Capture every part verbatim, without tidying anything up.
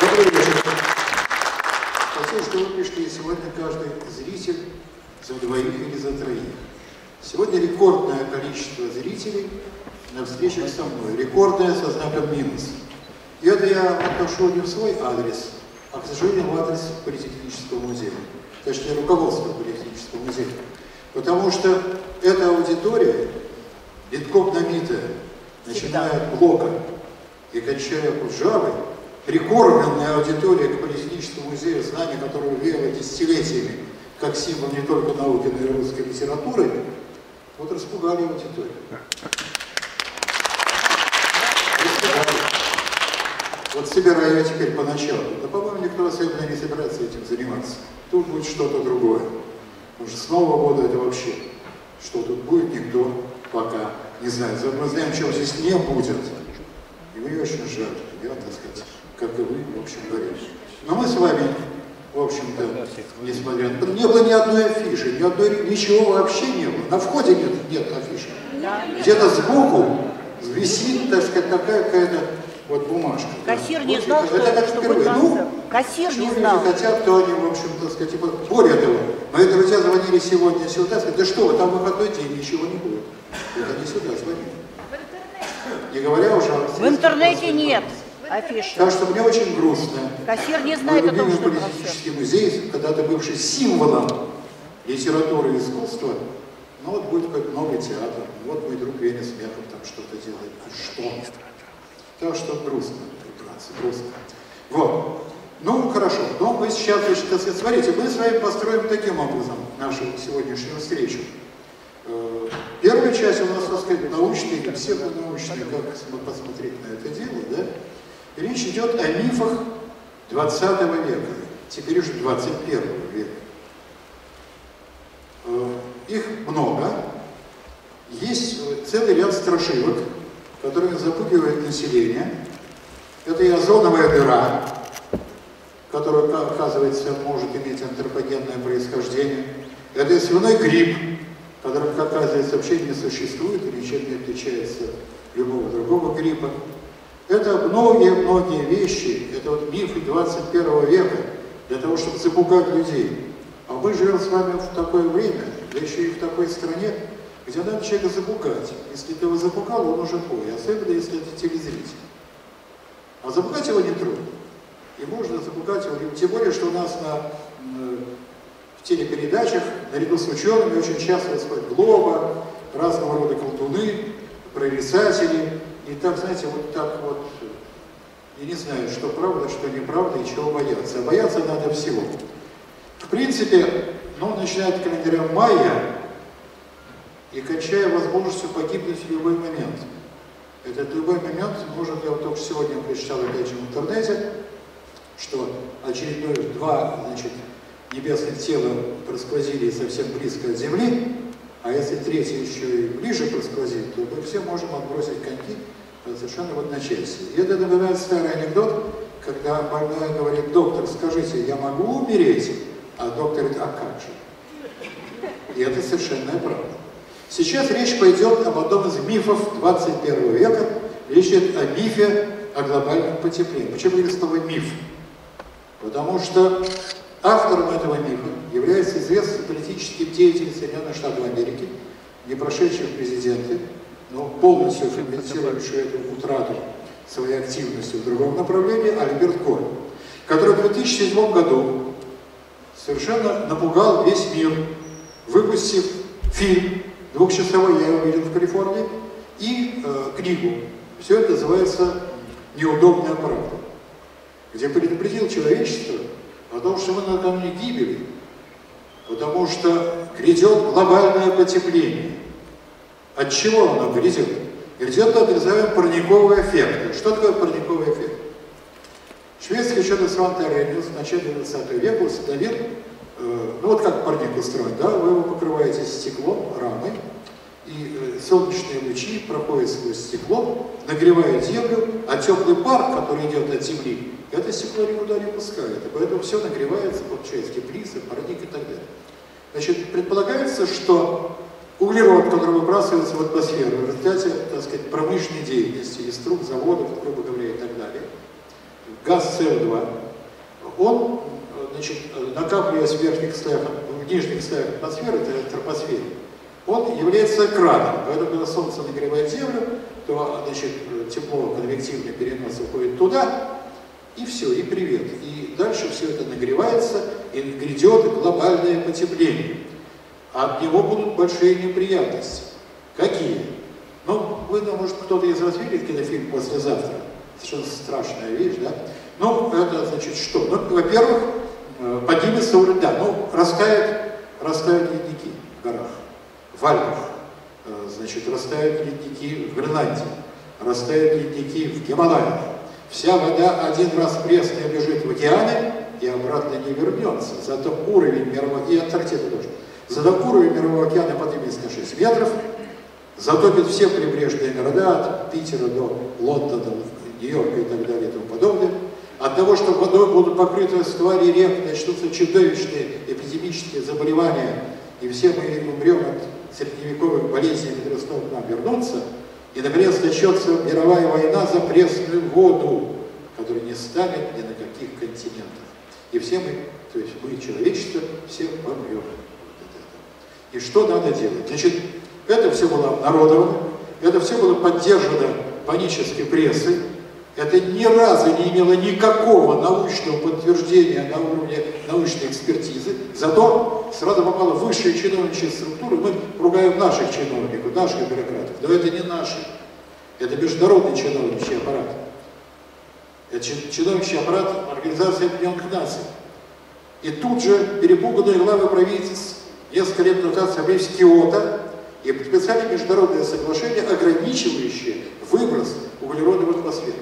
Добрый вечер. Спасибо, что вы пришли. Сегодня каждый зритель за двоих или за троих. Сегодня рекордное количество зрителей на встречах со мной. Рекордное со знаком минус. И это я отношу не в свой адрес, а, к сожалению, в адрес Политехнического музея. Точнее, руководства Политехнического музея. Потому что эта аудитория, битком набитая, начиная от Блока и кончая Куджавой, прикормленная аудитория к Политехническому музею, знания которого веяло десятилетиями, как символ не только науки, но и русской литературы, вот распугали аудиторию. Распугали. Вот собираю я теперь поначалу. Да, по-моему, никто особенно не собирается этим заниматься. Тут будет что-то другое. Потому что с Нового года это вообще, что тут будет, никто пока не знает. Мы знаем, чего здесь не будет. И мне очень жаль, я, так сказать, как и вы, в общем говоря. Но мы с вами, в общем-то, несмотря на... Не было ни одной афиши, ни одной... ничего вообще не было. На входе нет, нет афиши. Где-то сбоку висит, так сказать, такая какая-то вот бумажка. Кассир не знал, что это, что будет концерт. Ну, кассир не знал. Если хотят, то они, в общем-то, сказать, типа, более того, мои друзья звонили сегодня сюда, сказали, да что вы, там выходной день, ничего не будет. Это не сюда звонили. Не говоря уже о... В интернете нет афиши. Так что мне очень грустно. Кассир не знает о том, что Политехнический музей, когда-то бывший символом литературы и искусства, ну вот будет какой-то новый театр, вот мой друг Веня Смехов там что-то делает. А что? Так что грустно, прекрасно, грустно. Вот. Ну, хорошо. Но мы сейчас, так сказать, смотрите, мы с вами построим таким образом нашу сегодняшнюю встречу. Первая часть у нас, так сказать, научная и псевдонаучная, как посмотреть на это дело, да? И речь идет о мифах двадцатого века, теперь уже двадцать первого века. Их много. Есть целый ряд страшилок, которые запугивают население. Это и озоновая дыра, которая, оказывается, может иметь антропогенное происхождение. Это и свиной грипп, который, оказывается, вообще не существует и ничем не отличается от любого другого гриппа. Это многие-многие вещи, это вот мифы двадцать первого века, для того, чтобы запугать людей. А мы живем с вами в такое время, да еще и в такой стране, где надо человека запугать. Если ты его запугал, он уже понял, особенно если это телезритель. А запугать его не трудно. И можно запугать его, тем более, что у нас на, в телепередачах, наряду с учеными, очень часто происходит Глоба, разного рода колдуны, прорицатели. И так, знаете, вот так вот, я не знаю, что правда, что неправда и чего бояться. А бояться надо всего. В принципе, ну, начиная от календаря мая и кончая возможностью погибнуть в любой момент. Этот любой момент может, я вот только сегодня прочитал опять же в интернете, что очередное два, значит, небесных тела просквозили совсем близко от Земли, а если третье еще и ближе просквозит, то мы все можем отбросить коньки совершенно в одночасье. И это напоминает старый анекдот, когда больной говорит: доктор, скажите, я могу умереть? А доктор говорит: а как же? И это совершенная правда. Сейчас речь пойдет об одном из мифов двадцать первого века. Речь идет о мифе о глобальном потеплении. Почему я слово миф? Потому что автором этого мифа является известный политический деятель Соединенных Штатов Америки, не прошедший в президенты, но полностью фрагментирующий эту утрату своей активности в другом направлении, Альберт Коль, который в две тысячи седьмом году совершенно напугал весь мир, выпустив фильм двухчасовой, я его видел в Калифорнии, и э, книгу. Все это называется «Неудобная правда», где предупредил человечество о том, что мы накануне гибели, потому что грядет глобальное потепление. От чего оно грядет? Грядет, так называемый, парниковый эффект. Что такое парниковый эффект? Шведский ученый Сванте Аррhenius в начале двадцатого века установил, э, ну вот как парник устроен, да, вы его покрываете стеклом, рамой, и э, солнечные лучи проходят сквозь стекло, нагревают землю, а теплый пар, который идет от земли, это стекло никуда не пускает, и поэтому все нагревается, получается киприсы, парник и так далее. Значит, предполагается, что углерод, который выбрасывается в атмосферу в результате, так сказать, промышленной деятельности, из труб, заводов, грубо говоря, и так далее, газ С О два, он, значит, накапливаясь в верхних слоях, в нижних слоях атмосферы, это тропосфере, он является экраном. Поэтому, когда Солнце нагревает Землю, то, значит, тепло конвективный перенос уходит туда, и все, и привет. И дальше все это нагревается, и грядет глобальное потепление. А от него будут большие неприятности. Какие? Ну, вы, ну, может, кто-то из вас видит кинофильм «Послезавтра»? Совершенно страшная вещь, да? Ну, это значит что? Ну, во-первых, поднимется уровень, да, ну, растают, растают ледники в горах, в Альпах, значит, растают ледники в Гренландии, растают ледники в Гималаях. Вся вода один раз пресная бежит в океаны и обратно не вернется. Зато уровень мирового, и Антарктида тоже, зато уровень мирового океана поднимется на шесть метров, затопит все прибрежные города, от Питера до Лондона, Нью-Йорка и так далее и тому подобное. От того, что водой будут покрыты створи рек, начнутся чудовищные эпидемические заболевания, и все мы умрем от средневековых болезней, которые снова к нам вернутся, и, наконец, начнется мировая война за пресную воду, которая не станет ни на каких континентах. И все мы, то есть мы, человечество, все помрем. И что надо делать? Значит, это все было обнародовано, это все было поддержано панической прессой, это ни разу не имело никакого научного подтверждения на уровне научной экспертизы, зато сразу попало в высшие чиновничьи структуры. Мы ругаем наших чиновников, наших бюрократов, но это не наши, это международный чиновничий аппарат. Это чиновничий аппарат Организации Объединенных Наций. И тут же перепуганные главы правительств несколько лет назад собрались в Киото и подписали международное соглашение, ограничивающее выброс углерода в атмосферу.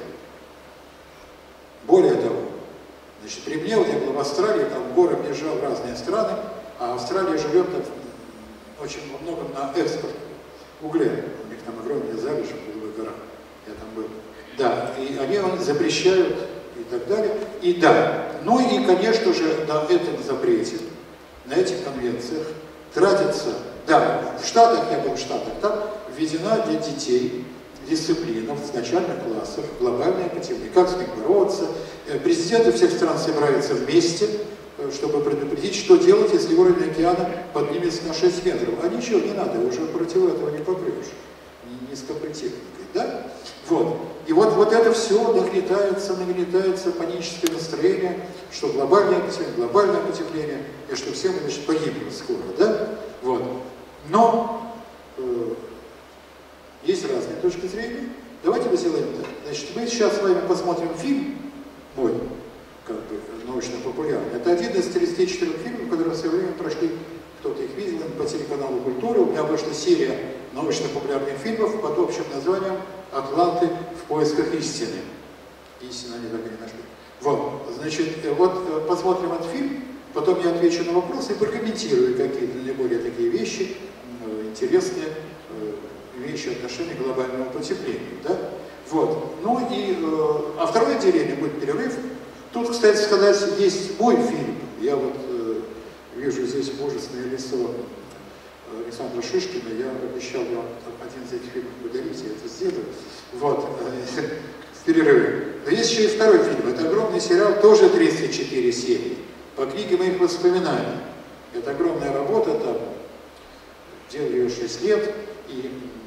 Более того, значит, при мне, вот я был в Австралии, там горы объезжал разные страны, а Австралия живет там, очень во многом на экспорт угля. У них там огромные залежи в углевых горах. Я там был. Да, и они запрещают и так далее. И да, ну и, конечно же, на этом запрете, на этих конвенциях тратится, да, в Штатах, я был в Штатах, там введена для детей дисциплина в начальных классах, глобальное потепление, как с ним бороться. Президенты всех стран собираются вместе, чтобы предупредить, что делать, если уровень океана поднимется на шесть метров. А ничего не надо, уже против этого не попрешь, низкой техникой, да? Вот. И вот, вот это все нагнетается, нагнетается паническое настроение, что глобальное потепление, глобальное потепление, и что все мы, значит, погибнем скоро, да? Вот. Но э, есть разные точки зрения. Давайте мы сделаем так. Значит, мы сейчас с вами посмотрим фильм мой, как бы научно-популярный. Это один из тридцати четырёх фильмов, которые в свое время прошли, кто-то их видел по телеканалу «Культура». У меня вышла серия научно-популярных фильмов под общим названием «Атланты в поисках истины». Истину они так и не нашли. Вот, значит, вот посмотрим этот фильм, потом я отвечу на вопросы и прокомментирую какие-то наиболее такие вещи, интересные вещи отношения к глобальному потеплению, да? Вот. Ну и, э, а второе отделение будет перерыв. Тут, кстати сказать, есть мой фильм. Я вот э, вижу здесь мужественное лицо Александра Шишкина. Я обещал вам один из этих фильмов подарить, я это сделаю. Вот. В перерыве. Но есть еще и второй фильм. Это огромный сериал, тоже тридцать четыре серии. По книге моих воспоминаний. Это огромная работа, там, делали ее шесть лет. И,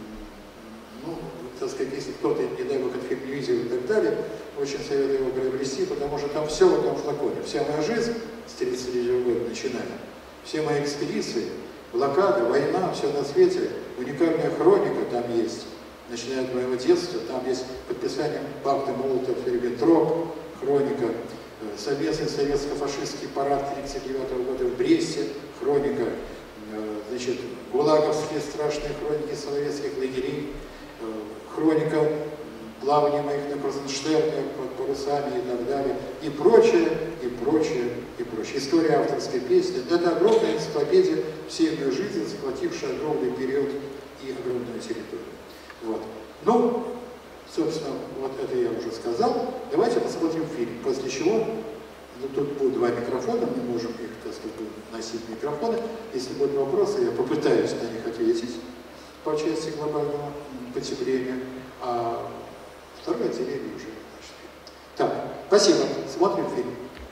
ну, так сказать, если кто-то, не дай бог, этот фильм не видел и так далее, очень советую его приобрести, потому что там все в одном флаконе. Вся моя жизнь с тридцати девятого года начиная, все мои экспедиции, блокада, война, все на свете, уникальная хроника там есть, начиная от моего детства, там есть подписание пакта Молотов-Риббентроп, хроника, совместный советско-фашистский парад тридцать девятого года в Бресте, хроника, значит, гулаговские страшные хроники советских лагерей, хроника плавания моих на Крузенштерне под парусами и так далее, и прочее, и прочее, и прочее. История авторской песни. Это огромная энциклопедия всей моей жизни, захватившая огромный период и огромную территорию. Вот. Ну, собственно, вот это я уже сказал. Давайте посмотрим фильм, после чего, ну, тут будут два микрофона, мы можем их, так сказать, носить микрофоны. Если будут вопросы, я попытаюсь на них ответить по части глобального потепления, а второе отделение уже наш фильм. Так, Спасибо. Смотрим фильм.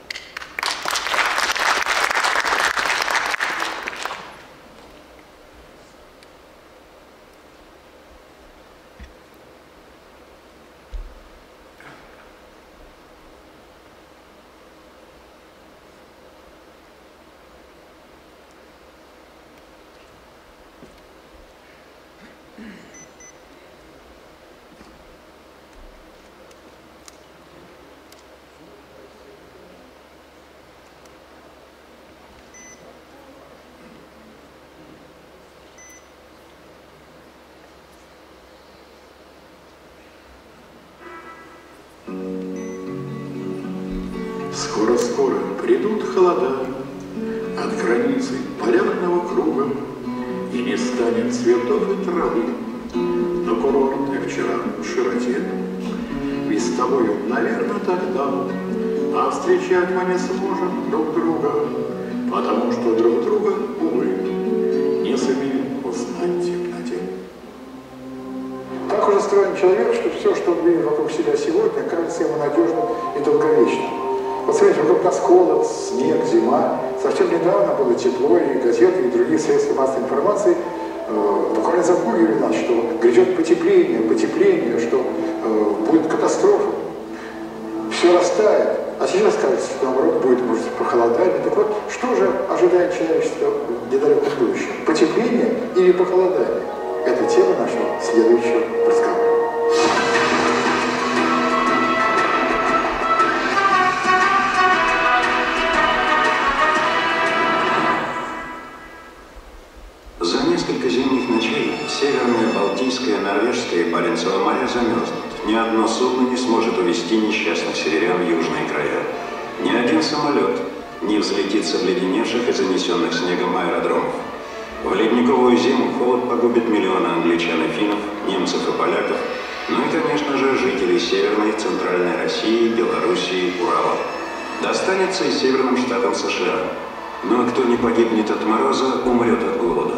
Скоро-скоро придут холода от границы полярного круга, и не станет цветов и травы на курортной вчера широте. Ведь с тобою, наверное, тогда, а встречать мы не сможем друг друга, потому что друг друга, увы, не сумеем узнать в темноте. Так уже устроен человек, что все, что он видит вокруг себя сегодня, кажется ему надежным и долговечным. Вот смотрите, вокруг нас холод, снег, зима. Совсем недавно было тепло, и газеты, и другие средства массовой информации э, буквально запугивали нас, что грядет потепление, потепление, что э, будет катастрофа. Все растает. А сейчас кажется, что наоборот будет, может, похолодание. Так вот, что же ожидает человечество в недалеком будущем? Потепление или похолодание? Это тема нашего следующего разговора. За несколько зимних ночей Северное, Балтийское, Норвежское и Баренцево моря замерзнут. Ни одно судно не сможет увезти несчастных северян в южные края. Ни один самолет не взлетит с обледеневших и занесенных снегом аэродромов. В ледниковую зиму холод погубит миллионы англичан и финнов, немцев и поляков, ну и, конечно же, жителей Северной и Центральной России, Белоруссии, Урала. Достанется и северным штатам США. Ну а кто не погибнет от мороза, умрет от голода.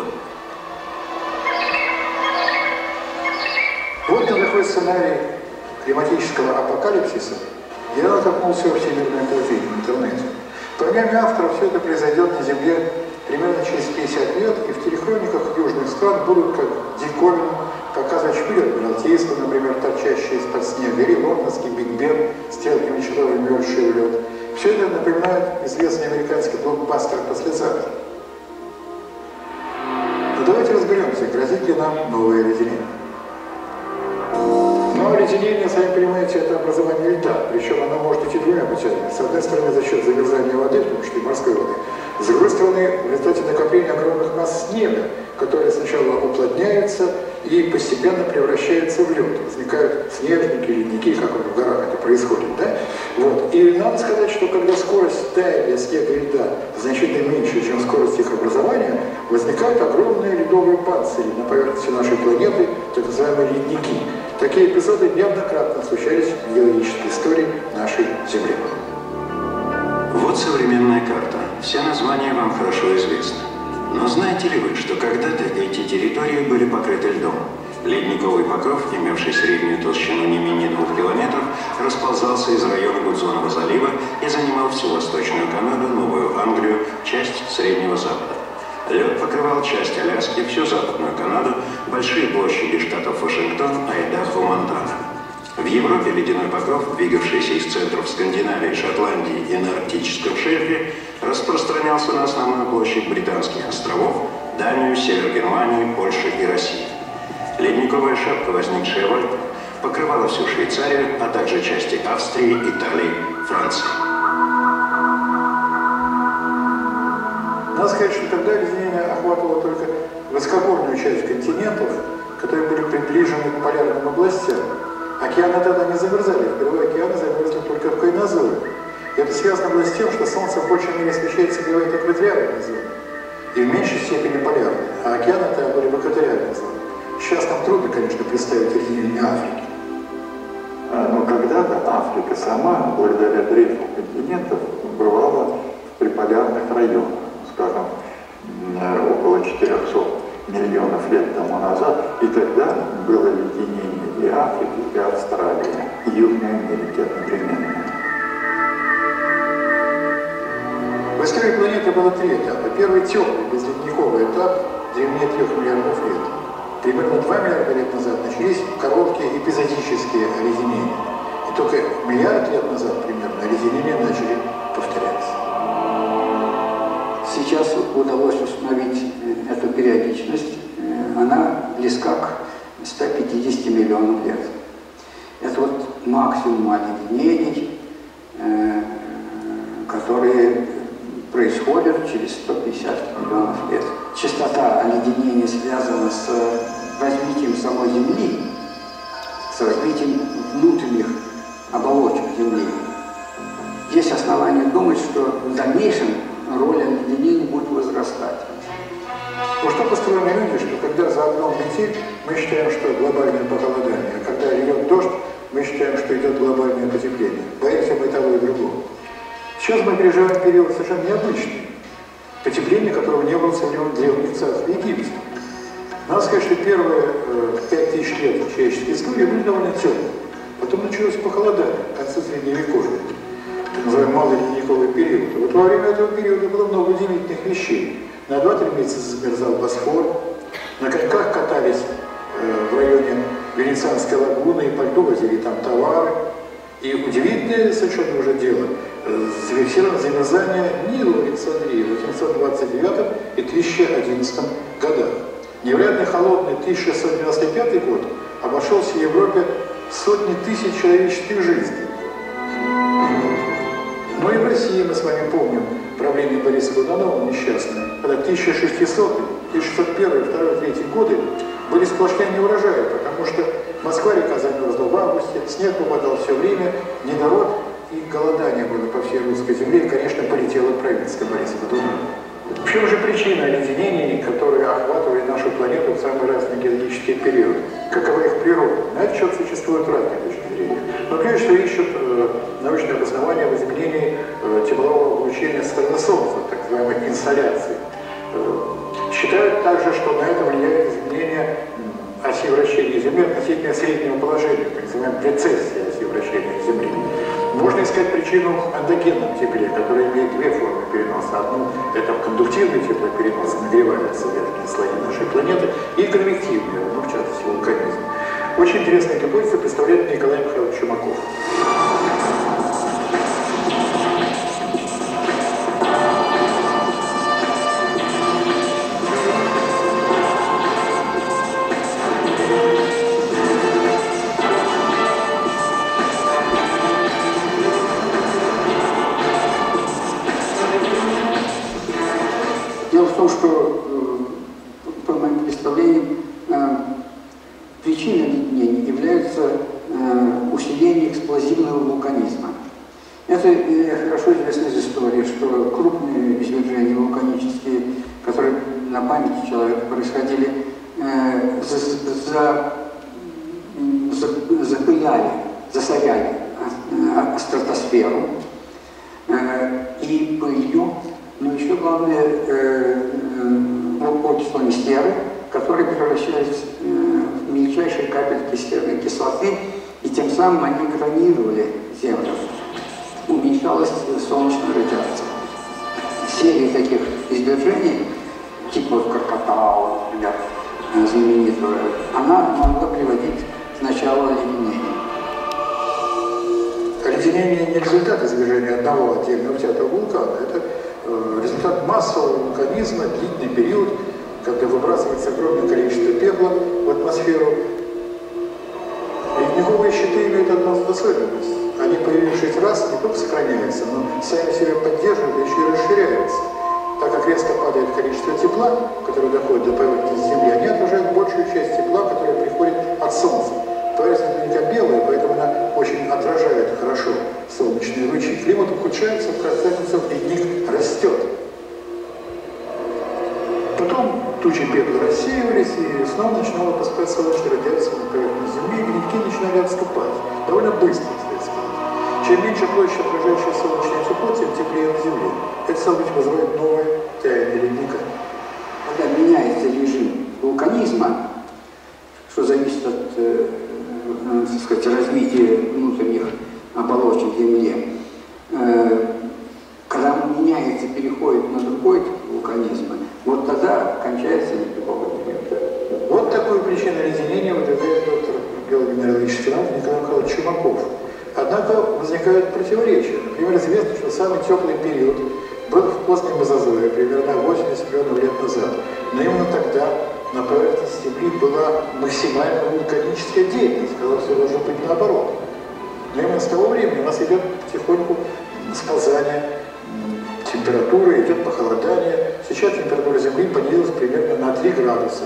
Вот на такой сценарий климатического апокалипсиса я натолкнулся во всемирное положение в интернете. По мнению автора, все это произойдет на Земле примерно через пятьдесят лет, и в телехрониках южных стран будут как диковину показывать шпиль Адмиралтейства, например, торчащие из-под снега, или лондонский Биг Бен, стрелки мечтовой вмерзшие в лед. Все это напоминает известный американский блокбастер «Послезавтра». Но давайте разберемся, грозит ли нам новое леденение. Но леденение, сами понимаете, это образование льда, причем оно может идти двумя путями. С одной стороны, за счет замерзания воды, потому что и морской воды, с другой стороны, в результате накопления огромных масс снега, которые сначала уплотняются и постепенно превращаются в лед. Возникают снежники, ледники, как в горах это происходит, да? Вот. И надо сказать, что когда скорость таяния снега и льда значительно меньше, чем скорость их образования, возникают огромные ледовые панцири на поверхности нашей планеты, так называемые ледники. Такие эпизоды неоднократно случались в геологической истории нашей Земли. Вот современная карта. Все названия вам хорошо известны. Но знаете ли вы, что когда-то эти территории были покрыты льдом? Ледниковый покров, имевший среднюю толщину не менее двух километров, расползался из района Гудзонова залива и занимал всю Восточную Канаду, Новую Англию, часть Среднего Запада. Лед покрывал часть Аляски, всю Западную Канаду, большие площади штатов Вашингтон, Айдахо, Монтана. В Европе ледяной покров, двигавшийся из центров Скандинавии, Шотландии и на арктическом шельфе, распространялся на основную площадь Британских островов, Данию, Север Германии, Польши и России. Ледниковая шапка, возникшая в Альпах, покрывала всю Швейцарию, а также части Австрии, Италии, Франции. Надо сказать, что тогда леденение охватывало только высокогорную часть континентов, которые были приближены к полярным областям. Океаны тогда не замерзали, впервые океаны замерзли только в Кайнозое. И это связано было с тем, что Солнце в большей мере освещается бывает экваториальной зоной, и в меньшей степени полярной, а океаны тогда были в экваториальной зоне. Сейчас нам трудно, конечно, представить леденение Африки. Но когда-то Африка сама, благодаря дрейфу континентов, бывала в приполярных районах. Скажем, около четырехсот миллионов лет тому назад, и тогда было леденение и Африки, и Австралии, и Южной Америки одновременно. истории планеты было три этапа. Первый теплый, безледниковый этап, древнее трех миллиардов лет. Примерно два миллиарда лет назад начались короткие эпизодические оледенения. И только миллиард лет назад примерно оледенения начали повторяться. Сейчас удалось установить эту периодичность. Она близка к ста пятидесяти миллионам лет. Это вот максимум оледенений, которые происходят через сто пятьдесят миллионов лет. Частота оледенения связана с развитием самой Земли, с развитием внутренних оболочек Земли. Есть основания думать, что в дальнейшем роль оледенения будет возрастать. Ну что построены люди, что когда за окном метель, мы считаем, что глобальное похолодание, а когда идет дождь, мы считаем, что идет глобальное потепление. Боимся мы того и другого. Сейчас мы переживаем период совершенно необычный. Потепление, которого не было со времен древних царств Египта. Надо сказать, что первые э, пять тысяч лет человеческой истории были довольно теплые. Потом началось похолодание, в конце Средневековья, так называемый малый ледниковый период. И вот во время этого периода было много удивительных вещей. На два-три месяца замерзал Босфор, на коньках катались э, в районе Венецианской лагуны, и по льду возили там товары. И удивительное совершенно уже дело, э, зафиксировано замерзание Нила в Александрии в восемьсот двадцать девятом и тысяча одиннадцатом годах. Невероятно холодный тысяча шестьсот девяносто пятый год обошелся в Европе сотни тысяч человеческих жизней. Ну и в России мы с вами помним правление Бориса Годунова несчастное, когда тысяча шестисотый, тысяча шестьсот первый, второй, третий годы были сплошные неурожаи, потому что Москва-река замерзла в августе, снег попадал все время, недород и голодание было по всей русской земле, и, конечно, полетело правительство Бориса Годунова. В чем же причина оледенений, которые охватывают нашу планету в самые разные геологические периоды? Какова их природа? На этот счет существуют разные точки зрения. Но прежде всего ищут э, научное обоснование в изменении э, теплового облучения со стороны Солнца, так называемой инсоляции. Э, считают также, что на это влияет изменение э, оси вращения Земли относительно среднего положения, так называемая рецессия оси вращения Земли. Можно искать причину в эндогенном тепле, которая имеет две формы переноса. Одну – это кондуктивный теплоперенос, нагреваются верхние слои нашей планеты, и конвективный, ну, в частности, вулканизм. Очень интересная гипотеза представляет Николай Михайлович Чумаков. Дело в том, что, по моим представлениям, причиной оледенения является усиление эксплозивного вулканизма. Это хорошо известно из истории, что крупные извержения вулканические, которые на памяти человека происходили, за, за, за, запыляли, засоряли стратосферу и пылью. Но еще главное, э, э, окислами серы, которые превращались э, в мельчайшие капельки серной кислоты, и тем самым они экранировали Землю. Уменьшалась солнечная радиация. Серия таких извержений, типа Кракатау, например, знаменитого, она могла приводить к началу оледенения. Оледенение не результат извержения одного отдельного взятого вулкана, это результат массового вулканизма, длительный период, когда выбрасывается огромное количество пепла в атмосферу. Ледниковые щиты имеют одну особенность. Они, появившись раз, не только сохраняются, но сами себя поддерживают и еще и расширяются. Так как резко падает количество тепла, которое доходит до поверхности Земли, они отражают большую часть тепла, которое приходит от Солнца. Поверхность ледника белая, поэтому она очень отражает хорошо солнечные лучи. Климат ухудшается, в конце концов ледник растет. Потом тучи пепла рассеивались, и снова начинала поступать солнечная радиация на поверхность Земли, и ледники начинали отступать. Довольно быстро, кстати сказать. Чем меньше площадь, отражающая солнечное тепло, тем теплее на Земле. Это, стало быть, вызывает новое таяние ледника. Когда меняется режим вулканизма, что зависит от э, э, так сказать, развития внутренних оболочек Земли, э, когда он меняется, переходит Однако возникают противоречия. Например, известно, что самый теплый период был в позднем Мезозое, примерно восемьдесят миллионов лет назад. Но именно тогда на поверхности Земли была максимальная вулканическая деятельность, когда все должно быть наоборот. Но именно с того времени у нас идет потихоньку сползание температуры, идет похолодание. Сейчас температура Земли понизилась примерно на три градуса.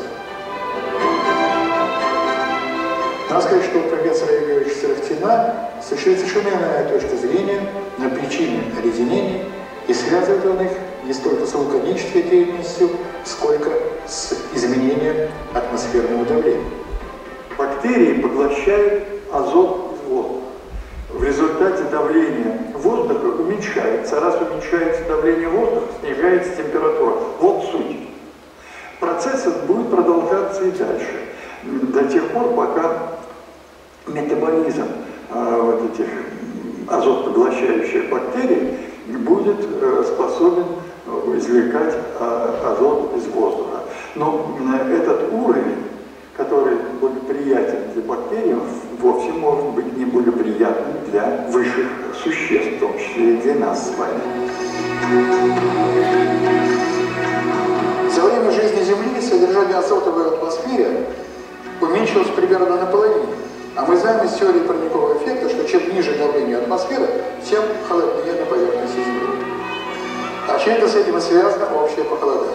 Надо сказать, что у профессора Юрия Сарахтина существует совершенно иная точка зрения на причины оледенений, и связывает он их не столько с вулканической деятельностью, сколько с изменением атмосферного давления. Бактерии поглощают азот из воздуха. В результате давление воздуха уменьшается. Раз уменьшается давление воздуха, снижается температура. Вот суть. Процесс этот будет продолжаться и дальше. До тех пор, пока метаболизм э, вот этих азотпоглощающих бактерий будет э, способен извлекать э, азот из воздуха. Но э, этот уровень, который благоприятен для бактерий, вовсе может быть неблагоприятным для высших существ, в том числе и для нас с вами. За время жизни Земли содержание азота в атмосфере уменьшилось примерно наполовину. А мы знаем из теории парникового эффекта, что чем ниже давление атмосферы, тем холоднее на поверхности Земли. Очевидно, с этим и связано общее похолодание.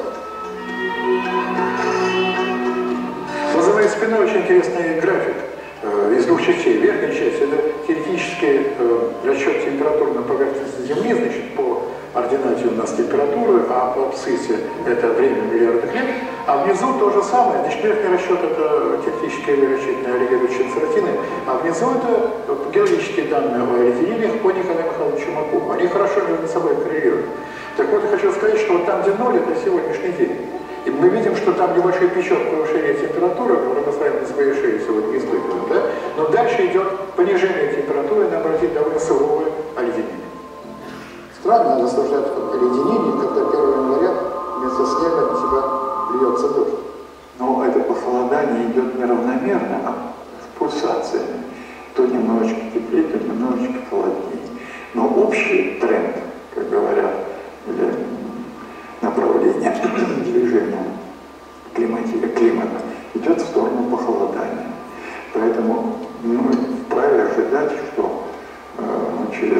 Называет спиной очень интересный график э, из двух частей. Верхняя часть – это теоретический э, расчет температуры на поверхности Земли, значит, по ординате у нас температуры, а по абсциссе это время миллиардных лет. А внизу то же самое. Значит, верхний расчет – это теоретические рассчитанные Олега Ильича Сарахтина, а внизу это геологические данные о оледенениях по Николаю Михайловичу Маку. Они хорошо между собой коррелируют. Так вот, я хочу сказать, что вот там, где ноль, это сегодняшний день. И мы видим, что там небольшой печок повышения температуры, мы поставим на своей шее сегодня испытываем, да? Но дальше идет понижение температуры, нам грозит довольно суровое оледенение. Странно наслаждаться оледенением, когда первого января вместо снега на тебя льется дождь. Но это похолодание идет неравномерно, а с пульсациями. То немножечко теплее, то немножечко холоднее. Но общий тренд, как говорят, или направление движения климата идет в сторону похолодания. Поэтому мы вправе ожидать, что э, через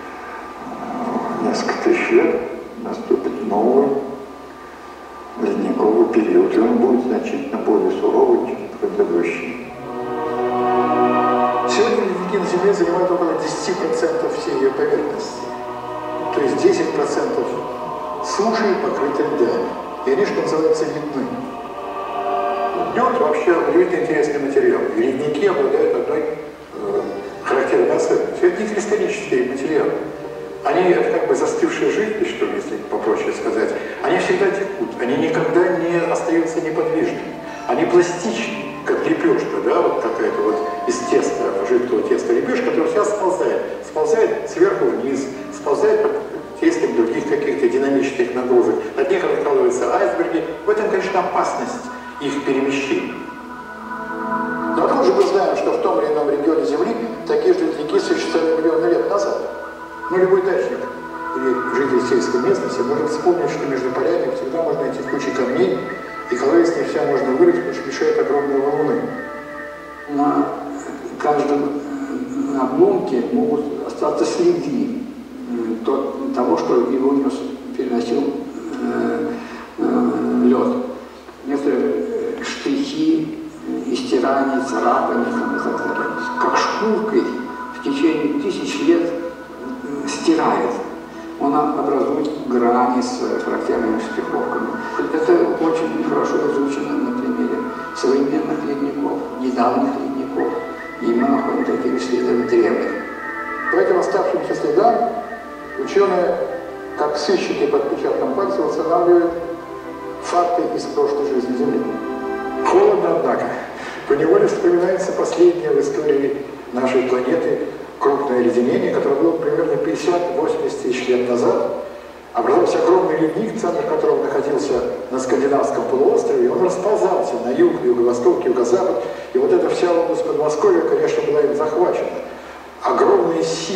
э, несколько тысяч лет наступит новый ледниковый период, и он будет значительно более суровый, чем предыдущий. Сегодня ледники на Земле занимают около десяти процентов всей ее поверхности. То есть десять процентов суши покрыты льдами. И они, что называется, видны. Лед вообще удивительно интересный материал. И ледники обладают одной э, характерной особенностью. Это не кристаллические материалы. Они, это как бы застывшая жидкость, что ли, если попроще сказать. Они всегда текут, они никогда не остаются неподвижными. Они пластичны, как лепешка, да, вот какая-то вот из теста, жидкого теста лепешка, которая вся сползает. Сползает сверху вниз, сползает под действием других каких-то динамических нагрузок. От них откладываются айсберги. В этом, конечно, опасность их перемещения. Но откуда же мы знаем, что в том или ином регионе Земли такие же ледники существовали миллионы лет назад? Ну, любой дачник или житель сельской местности может вспомнить, что между полями всегда можно найти кучу камней, и колодец не вся можно вырыть, потому что мешают огромные валуны. На каждом обломке могут остаться следы того, что его нес, переносил э, э, лед. Некоторые штрихи, истирания, царапания и так далее. Как шкуркой в течение тысяч лет стирает. Он образует грани с характерными штриховками. Это очень хорошо изучено на примере современных ледников, недавних ледников. И мы находим такие исследования древних. По этим оставшимся следам ученые, как сыщики под отпечатком пальца, восстанавливают факты из прошлой жизни Земли. Холодно, однако. Поневоле вспоминается последнее в истории нашей планеты крупное оледенение, которое было примерно пятьдесят-восемьдесят тысяч лет назад. Образовался огромный ледник, центр которого находился на скандинавском полуострове, и он расползался на юг, юго-восток, юго-запад. И вот эта вся область Подмосковья, конечно, была им захвачена. Огромные силы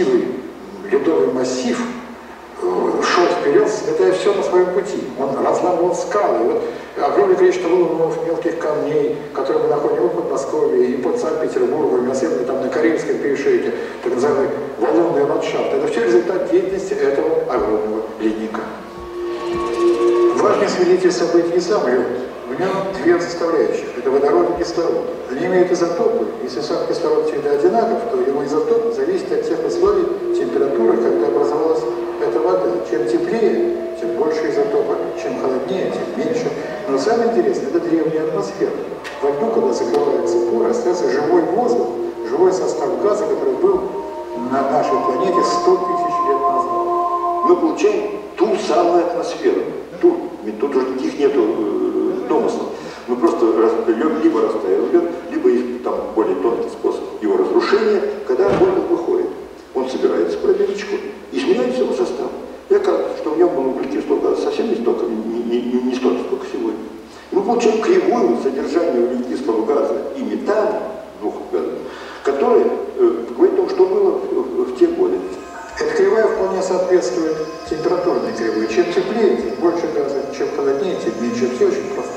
ледниковый массив шел вперед, сметая все на своем пути. Он разламывал скалы. И вот огромное количество валунов, мелких камней, которые мы находим и под Подмосковье, и под Санкт-Петербургом, и особенно там на Карельском перешейке, так называемый валунный ландшафт. Это все результат деятельности этого огромного ледника. Важный свидетель событий и сам лед. В нем две составляющих. Это водород и кислород. Они имеют изотопы. Если сам кислород всегда одинаков, то его изотоп зависит от тех условий температуры, когда образовалась эта вода. Чем теплее, тем больше изотопа. Чем холоднее, тем меньше. Но самое интересное, это древняя атмосфера. Во льду, когда закрывается поры, остается живой воздух, живой состав газа, который был на нашей планете сто тысяч лет назад. Мы получаем ту самую атмосферу. Ту. Ведь тут уже никаких нету э, домыслов. Мы просто лед либо растаял лед, либо есть там более тонкий способ его разрушения, когда воздух выходит. Он собирается в пробирочку, изменяется его состав. И оказывается, что в нем было углекислого газа совсем не столько, не, не, не столько, сколько сегодня. И мы получаем кривую содержание углекислого газа и метана, двух газов, которые э, говорят о том, что было в, в, в те годы. Эта кривая вполне соответствует температурной кривой. Чем теплее, тем больше газа, чем холоднее, тем меньше. Все очень просто.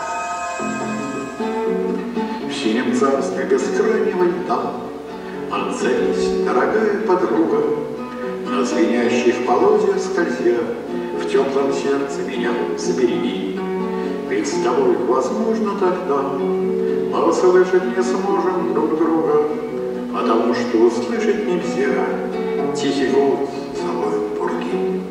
В синем царстве бескрайнего льда отзовись, дорогая подруга, на звенящих полозьях скользя, в теплом сердце меня забереги. Ведь с тобой, возможно, тогда мы услышать не сможем друг друга, потому что услышать нельзя тихий голос завоет пурги.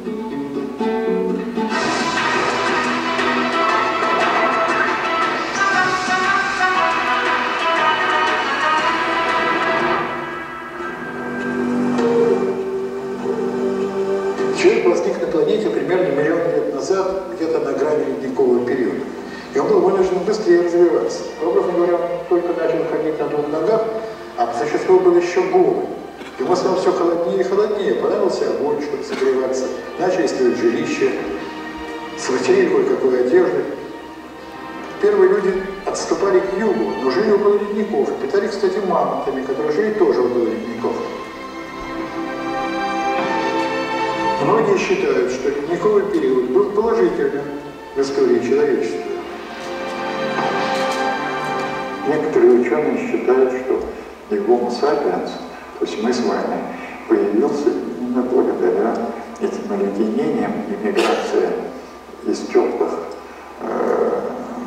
Человек возник на планете примерно миллион лет назад, где-то на грани ледникового периода. И он был вынужден быстрее развиваться. Образно говоря, он только начал ходить на двух ногах, а по существу был еще голый. Ему стало все холоднее и холоднее, понравился огонь, чтобы согреваться, начали строить жилища, смастерили кое-какой одежды. Первые люди отступали к югу, но жили около ледников, и питали, кстати, мамонтами, которые жили тоже около ледников. Многие считают, что ледниковый период был положительным в истории человечества. Некоторые ученые считают, что и Homo sapiens, то есть мы с вами, появился именно благодаря этим оледенениям и миграции из теплых э,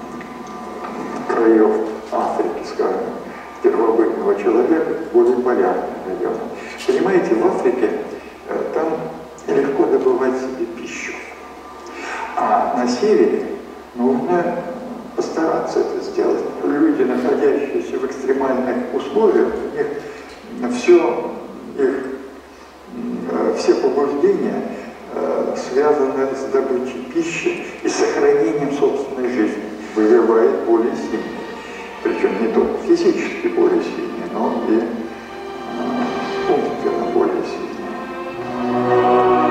краев Африки, скажем, первобытного человека в более полярные районы. Понимаете, в Африке э, там легко добывать себе пищу, а на севере нужно постараться это сделать. Люди, находящиеся в экстремальных условиях, у них все, их, все побуждения э, связаны с добычей пищи и сохранением собственной жизни. Выживает более сильный, причем не только физически более сильный, но и э, умственно более сильный.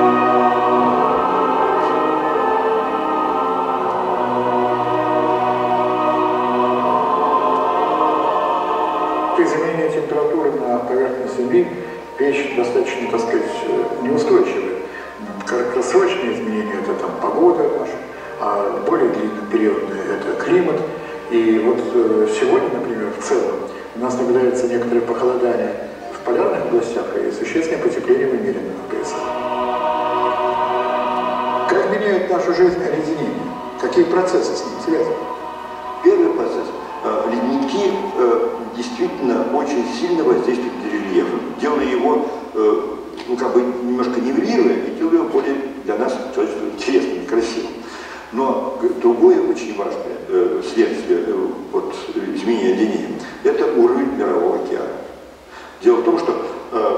Изменение температуры на поверхности Земли – вещь достаточно, так сказать, неустойчивая. Краткосрочные изменения – это там погода наша, а более длиннопериодные – это климат. И вот сегодня, например, в целом у нас наблюдается некоторое похолодание в полярных областях и существенное потепление в умеренных поясах. Как меняет нашу жизнь оледенение? Какие процессы с ним связаны? Первый процесс. Ледники э, действительно очень сильно воздействуют на рельеф, делая его, э, ну как бы немножко нивелируя, и делая его более для нас человечества интересным и красивым. Но другое очень важное э, следствие э, от изменения оледенения – это уровень мирового океана. Дело в том, что э,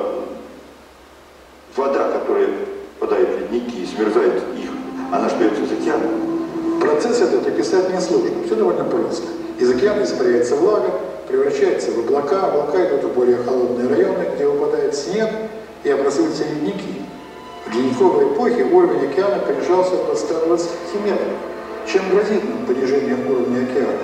вода, которая попадает в ледники и смерзает их, она остается из океана. Процесс этот описать несложно, все довольно просто. Из океана испаряется влага, превращается в облака, облака идут в более холодные районы, где выпадает снег и образуются ледники. В ледниковой эпохе уровень океана понижался до ста двадцати метров. Чем грозит нам понижение уровня океана?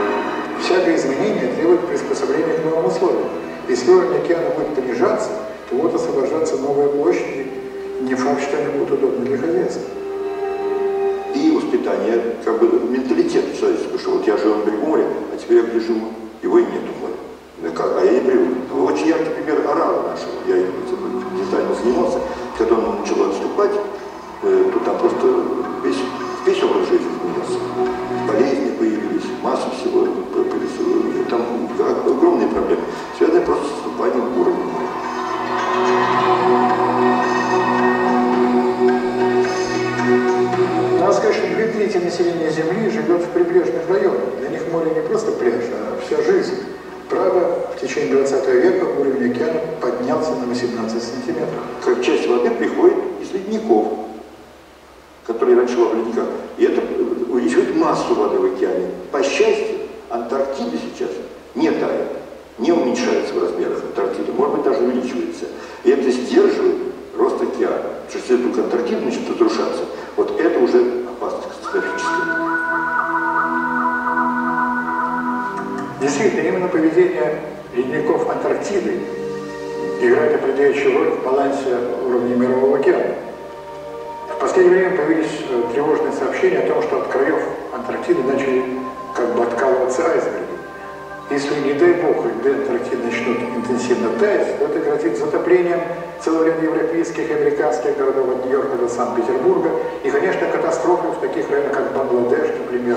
Всякое изменение требует приспособления к новым условиям. Если уровень океана будет понижаться, то вот освобождаться новые площади, не факт, что они будут удобны для хозяйства. И воспитание, как бы менталитет человеческий, что вот я живу на берегу моря, а теперь я где живу, его и нету моря. А я не привык. Очень яркий пример орала нашего. Я детально занимался. Когда он начал отступать, то там просто весь, весь образ жизни изменился. Болезни появились, масса всего. Там огромные проблемы, связанные просто с отступанием уровня моря. Надо сказать, что две трети населения Земли живет в прибрежных районах. Для них море не просто пляж, а вся жизнь. Правда, в течение двадцатого века уровень океана поднялся на восемнадцать сантиметров. Как часть воды приходит из ледников, которые раньше были в ледниках. И это увеличивает массу воды в океане. По счастью, Антарктида сейчас не тает, не уменьшается в размерах Антарктиды, может быть, даже увеличивается. И это сдерживает рост океана. Потому что если вдруг Антарктида начнет разрушаться, вот это уже опасность катастрофическая. Действительно, именно поведение ледников Антарктиды играет определяющую роль в балансе уровня Мирового океана. В последнее время появились тревожные сообщения о том, что от краев Антарктиды начали как бы откалываться айсберги. Если, не дай бог, льды Антарктиды начнут интенсивно таять, то это грозит затоплением целого ряда европейских и американских городов от Нью-Йорка до Санкт-Петербурга и, конечно, катастрофы в таких районах, как Бангладеш, например.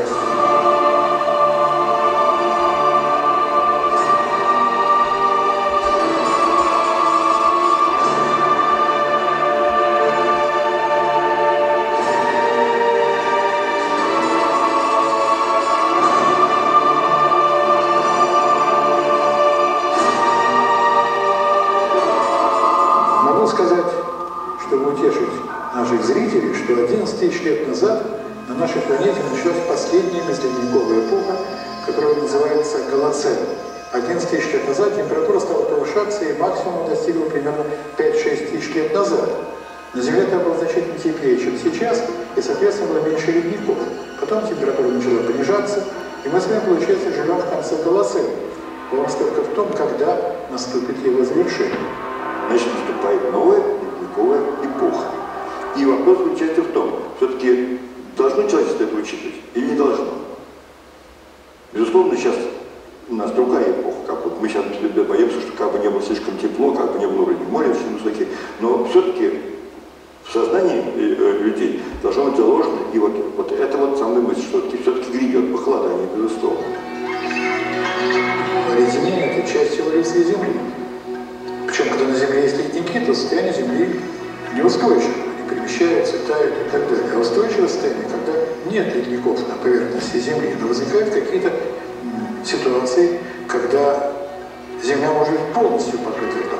Что одиннадцать тысяч лет назад на нашей планете началась последняя безледниковая эпоха, которая называется Голоцен. одиннадцать тысяч лет назад температура стала повышаться и максимум достигла примерно пять-шесть тысяч лет назад. На Земле это было значительно теплее, чем сейчас, и, соответственно, было меньше ледников. Потом температура начала понижаться, и мы с вами, получается, живем в конце Голоцена. Вопрос только в том, когда наступит его завершение. Значит, наступает новая ледниковая эпоха. И вопрос заключается в том, все-таки должно человечество это учитывать или не должно? Безусловно, сейчас у нас другая эпоха, как вот мы сейчас боимся, что как бы не было слишком тепло, как бы не было уровень моря очень высокий, но все-таки в сознании людей должно быть заложено, и вот, вот это вот самая мысль, что все-таки грядет похолодание, безусловно. Леденение – это часть эволюции Земли. Причем, когда на Земле есть ледники, то состояние Земли неустойчиво. Перемещаются, тают и так далее. А устойчивое состояние, когда нет ледников на поверхности Земли, но возникают какие-то ситуации, когда Земля может быть полностью покрыта льдом.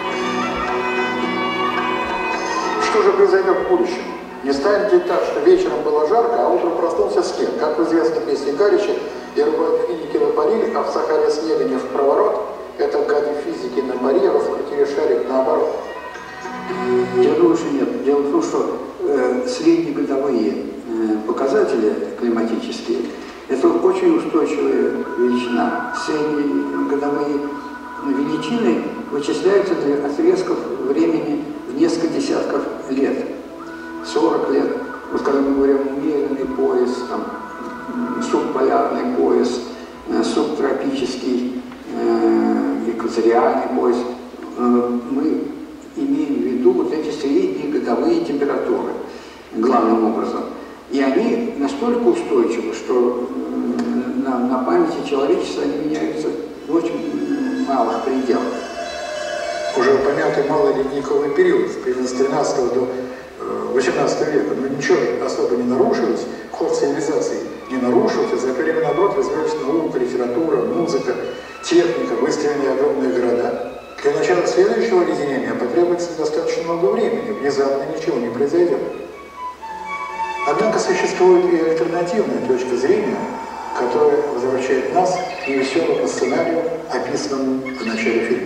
Что же произойдет в будущем? Не станет ли так, что вечером было жарко, а утром проснулся снег? Как в известной песне Гарича, «Я рубаю финики на паре, а в Сахаре снега не в проворот». Это гады физики на паре раскрутили шарик наоборот. Я думаю, что нет. Дело в том, что э, среднегодовые э, показатели климатические – это очень устойчивая величина. Среднегодовые величины вычисляются для отрезков времени в несколько десятков лет. сорок лет. Вот когда мы говорим умеренный пояс, там, субполярный пояс, э, субтропический, э, экваториальный пояс, э, мы имеем в виду вот эти средние годовые температуры, главным образом. И они настолько устойчивы, что на, на памяти человечества они меняются в очень малых пределах. Уже упомянутый малый ледниковый период, примерно с тринадцатого до восемнадцатого века, но ничего особо не нарушилось, ход цивилизации не нарушился, за это время, наоборот, развилась наука, литература, музыка, техника, выстроены огромные города. Для начала следующего леденения потребуется достаточно много времени, внезапно ничего не произойдет. Однако существует и альтернативная точка зрения, которая возвращает нас к невеселому сценарию, описанному в начале фильма.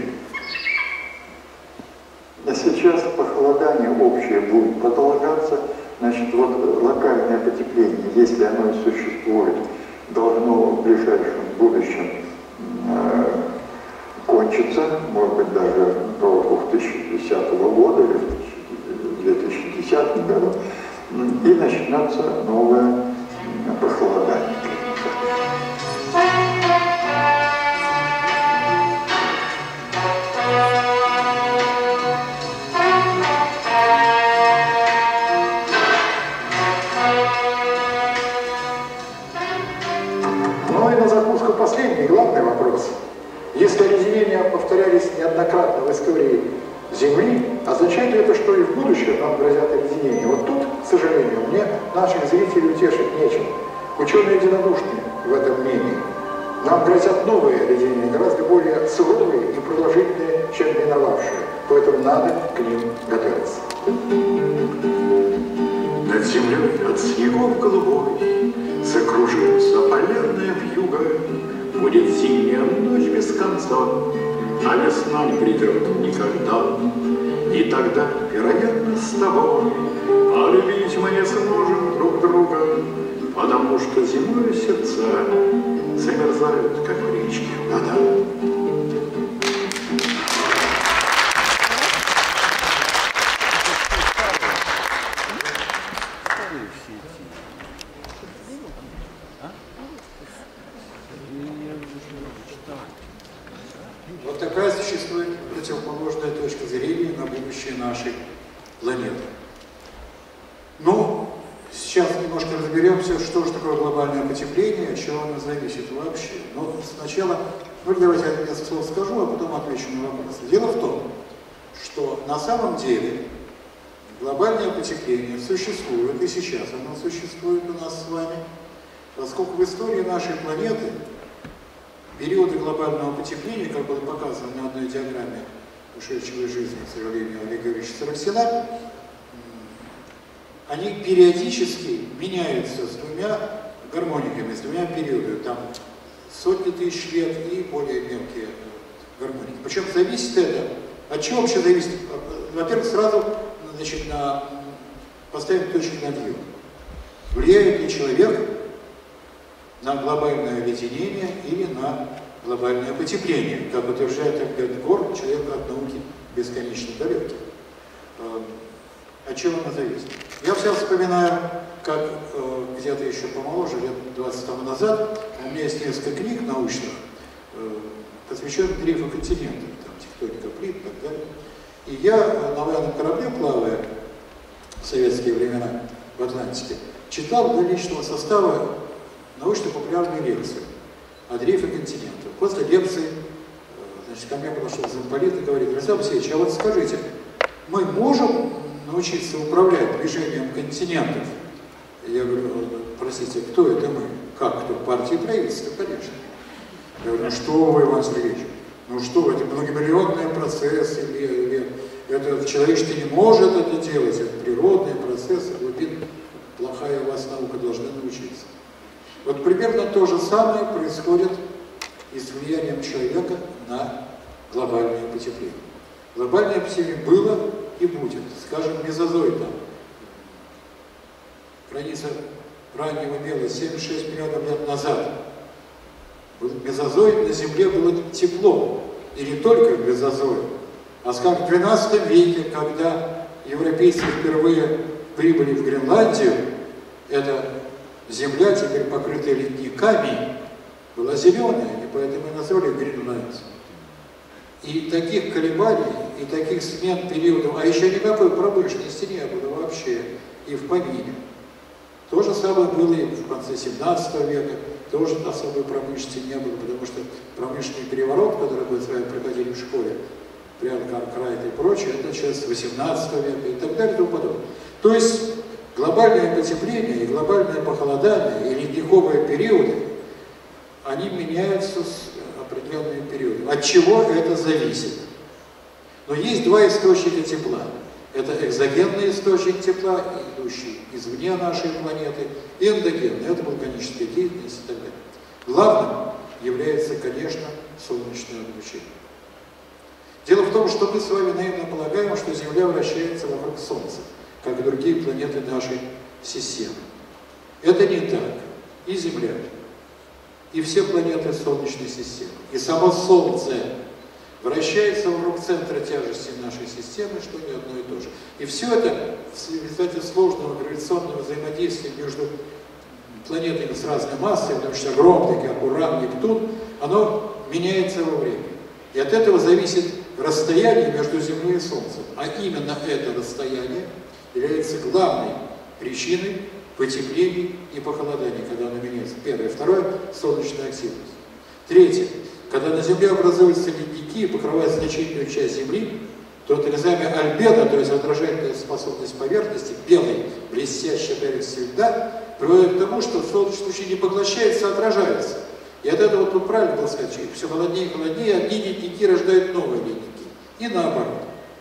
А сейчас похолодание общее будет продолжаться, значит, вот локальное потепление, если оно и существует, должно в ближайшем будущем э, кончится, может быть, даже до двух две тысячи десятого года или в две тысячи десятом году, и начнется новое похолодание. Ну и на закуску последний, главный вопрос. Если оледенения повторялись неоднократно в истории Земли, означает ли это, что и в будущем нам грозят оледенения? Вот тут, к сожалению, мне наших зрителей утешить нечем. Ученые единодушны в этом мнении. Нам грозят новые оледенения, гораздо более суровые и продолжительные, чем миновавшие. Поэтому надо к ним готовиться. Над землей от снегов голубой закружится полярная вьюга. Будет зимняя ночь без конца, а весна не придет никогда. И тогда, вероятно, с тобой полюбить мы не сможем друг друга, потому что зимой сердца замерзают, как в речке вода. Вот такая существует противоположная точка зрения на будущее нашей планеты. Ну, сейчас немножко разберемся, что же такое глобальное потепление, от чего оно зависит вообще. Но сначала, ну давайте я несколько слов скажу, а потом отвечу на вопрос. Дело в том, что на самом деле глобальное потепление существует, и сейчас оно существует у нас с вами, поскольку в истории нашей планеты периоды глобального потепления, как было показано на одной диаграмме ушедшего из жизни, к сожалению, Олега Ильича Сараксина, они периодически меняются с двумя гармониками, с двумя периодами, там сотни тысяч лет и более мелкие гармоники. Причем зависит это, от чего вообще зависит? Во-первых, сразу значит, на, поставим точку над «и». Влияет ли человек на глобальное оледенение или на глобальное потепление, как утверждает Альберт Гор, человек от науки бесконечно далекий. От чего оно зависит? Я все вспоминаю, как э, где-то еще помоложе, лет двадцать тому назад, у меня есть несколько книг научных, э, посвященных дрейфу континентов, там, тектоника плит и так далее. И я на военном корабле, плавая в советские времена в Атлантике, читал для личного состава научно-популярную лекцию о дрейфе континентов. После лекции, значит, ко мне подошел замполит и говорит: Александр Алексеевич, а вот скажите, мы можем научиться управлять движением континентов? Я говорю: простите, кто это мы? Как кто? Партия и правительство, конечно. Я говорю: ну что вы, Иван Сергеевич, ну что вы, это многомиллионный процесс, или, или это человечество не может это делать, это природный процесс, глубин, плохая у вас наука, должна научиться. Вот примерно то же самое происходит и с влиянием человека на глобальное потепление. Глобальное потепление было и будет. Скажем, мезозой там. Граница раннего мела семьдесят шесть миллионов лет назад. Был мезозой, на Земле было тепло. И не только мезозой, а, скажем, в двенадцатом веке, когда европейцы впервые прибыли в Гренландию, это земля, теперь покрытая ледниками, была зеленая, и поэтому и назвали Гренланд. И таких колебаний, и таких смен периодов, а еще никакой промышленности не было вообще и в помине. То же самое было и в конце семнадцатого века, тоже особой промышленности не было, потому что промышленный переворот, который мы с вами проходили в школе, Бриан Картрайт и прочее, это началось с восемнадцатого века и так далее и тому подобное. То есть глобальное потепление и глобальное похолодание и ледниковые периоды, они меняются с определенными периодами. От чего это зависит? Но есть два источника тепла. Это экзогенный источник тепла, идущий извне нашей планеты, и эндогенный, это вулканическая деятельность и так далее. Главным является, конечно, солнечное облучение. Дело в том, что мы с вами наивно полагаем, что Земля вращается вокруг Солнца, как и другие планеты нашей системы. Это не так. И Земля, и все планеты Солнечной системы, и само Солнце вращается вокруг центра тяжести нашей системы, что не одно и то же. И все это в результате сложного гравитационного взаимодействия между планетами с разной массой, потому что огромные, как Уран, Нептун, оно меняется во времени. И от этого зависит расстояние между Землей и Солнцем. А именно это расстояние является главной причиной потеплений и похолоданий, когда оно меняется. Первое. Второе – солнечная активность. Третье. Когда на Земле образуются ледники и покрывают значительную часть Земли, то так называемая альбедо, то есть отражательная способность поверхности, белой, блестящей поверхности льда, приводит к тому, что солнечные лучи не поглощаются, а отражаются. И от этого тут правильно было сказать, что все холоднее и холоднее, одни ледники рождают новые ледники. И наоборот.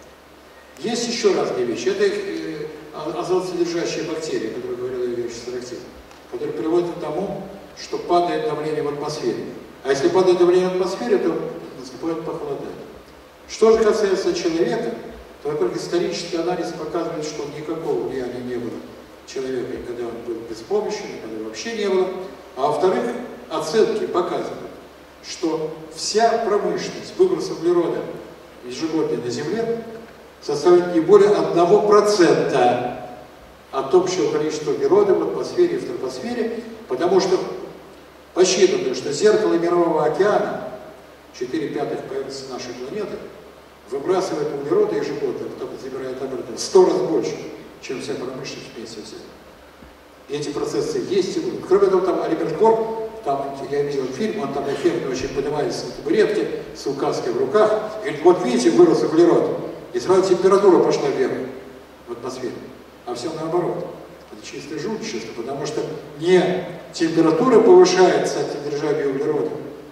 Есть еще разные вещи. Это э, азотсодержащие бактерии, о которых говорила Юрий Сарактин, которые приводят к тому, что падает давление в атмосфере. А если падает давление в атмосфере, то наступает похолодание. Что же касается человека, то, во-первых, исторический анализ показывает, что никакого влияния не было человека, когда он был беспомощен, когда вообще не было. А во-вторых, оценки показывают, что вся промышленность, выброс углерода ежегодно на Земле составляет не более одного процента от общего количества углерода в атмосфере и в тропосфере, потому что посчитано, что зеркало Мирового океана, четыре пятых поверхности нашей планеты, выбрасывает углерода ежегодно, потом забирает обратно, в сто раз больше, чем вся промышленность вместе взята. И эти процессы есть и будут. Кроме того, там Альберт Гор, там, я видел фильм, он там эффектно очень поднимается на табуретке с указкой в руках, и говорит, вот видите, вырос углерод, и сразу температура пошла вверх в атмосфере. А все наоборот. Это чистое жульничество, потому что не температура повышается от содержания углерода,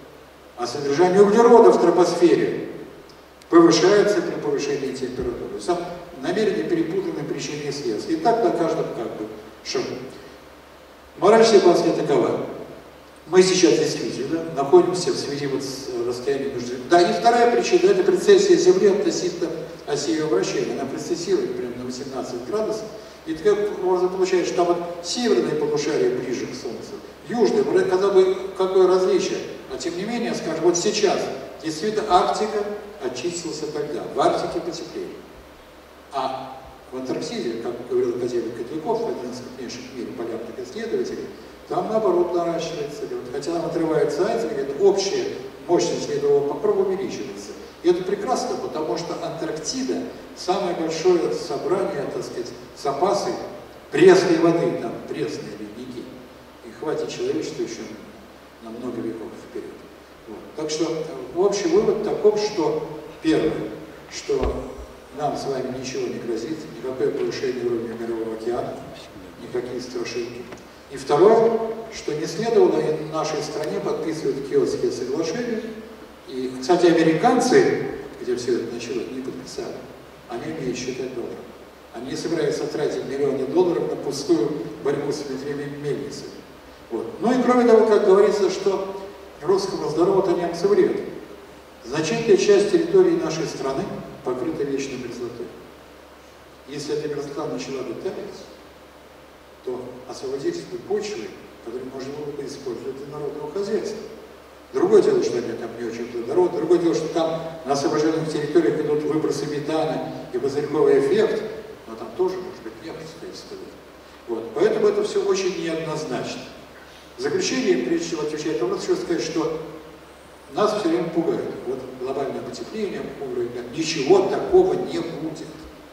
а содержание углерода в тропосфере повышается при повышении температуры. То есть там намеренно перепутаны причины и следствия. И так на каждом как бы шагу. Мораль ситуации такова. Мы сейчас действительно находимся в связи вот с расстоянием между... Да, и вторая причина – это прецессия Земли относительно оси ее вращения. Она прецессирует примерно на восемнадцать градусов. И таким образом получается, что там вот северное полушарие ближе к Солнцу, южное, казалось бы, какое различие. Но тем не менее, скажем, вот сейчас действительно Арктика очистилась от льда, в Арктике потеплее. А в Антарктиде, как говорил академик Котляков, один из крупнейших в мире полярных исследователей, там наоборот наращивается лед. Хотя там отрывается айсберг, общая мощность ледового покрова увеличивается. И это прекрасно, потому что Антарктида самое большое собрание, так сказать, запасы пресной воды, там пресные ледники. И хватит человечеству еще на много веков вперед. Вот. Так что общий вывод таков, что первое, что нам с вами ничего не грозит, никакое повышение уровня Мирового океана, никакие страшилки. И второе, что не следовало и нашей стране подписывать Киотские соглашения. И, кстати, американцы, где все это началось, не подписали. Они умеют считать доллары. Они не собираются тратить миллионы долларов на пустую борьбу с ветряными мельницами. Вот. Ну и кроме того, как говорится, что русскому здоровому-то немцы вред. Значительная часть территории нашей страны покрыта вечной мерзлотой. Если эта мерзлота начала бы таять, то освободить почвы, которые можно было бы использовать для народного хозяйства. Другое дело, что они там не очень плодородны, другое дело, что там на освобожденных территориях идут выбросы метана и пузырьковый эффект, но там тоже, может быть, нефть стоит сказать. Вот. Поэтому это все очень неоднозначно. В заключение, прежде чем отвечать на вопрос, хочу сказать, что нас все время пугают. Вот глобальное потепление, ничего такого не будет.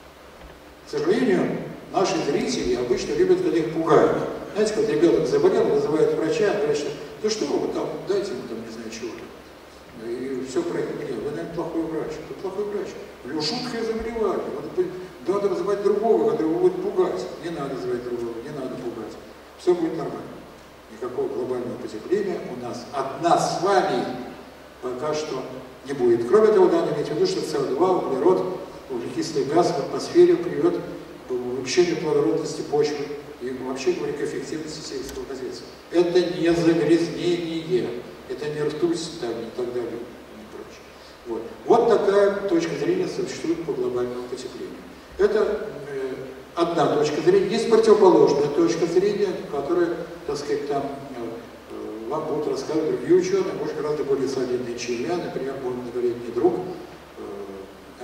К сожалению, наши зрители обычно любят, когда их пугают. Знаете, когда ребенок заболел, вызывают врача, говорят, что да что вы там, дайте ему там не знаю чего. И все пройдет. Вы, наверное, плохой врач. Вы плохой врач. У жуткое заболевание. Надо вызывать другого, который его будет пугать. Не надо вызывать другого, не надо пугать. Все будет нормально. Никакого глобального потепления у нас от нас с вами пока что не будет. Кроме того, надо иметь в виду, что С О два, углерод, углекислый газ в атмосфере приведет к улучшению плодородности почвы и вообще говоря к эффективности сельского хозяйства. Это не загрязнение, это не ртуть там, и так далее, и прочее. Вот. Вот такая точка зрения существует по глобальному потеплению. Это э, одна точка зрения. Есть противоположная точка зрения, которая, так сказать, там э, вам будут рассказывать другие ученые, может, гораздо более солидные, чем я, например, будет говорить мне друг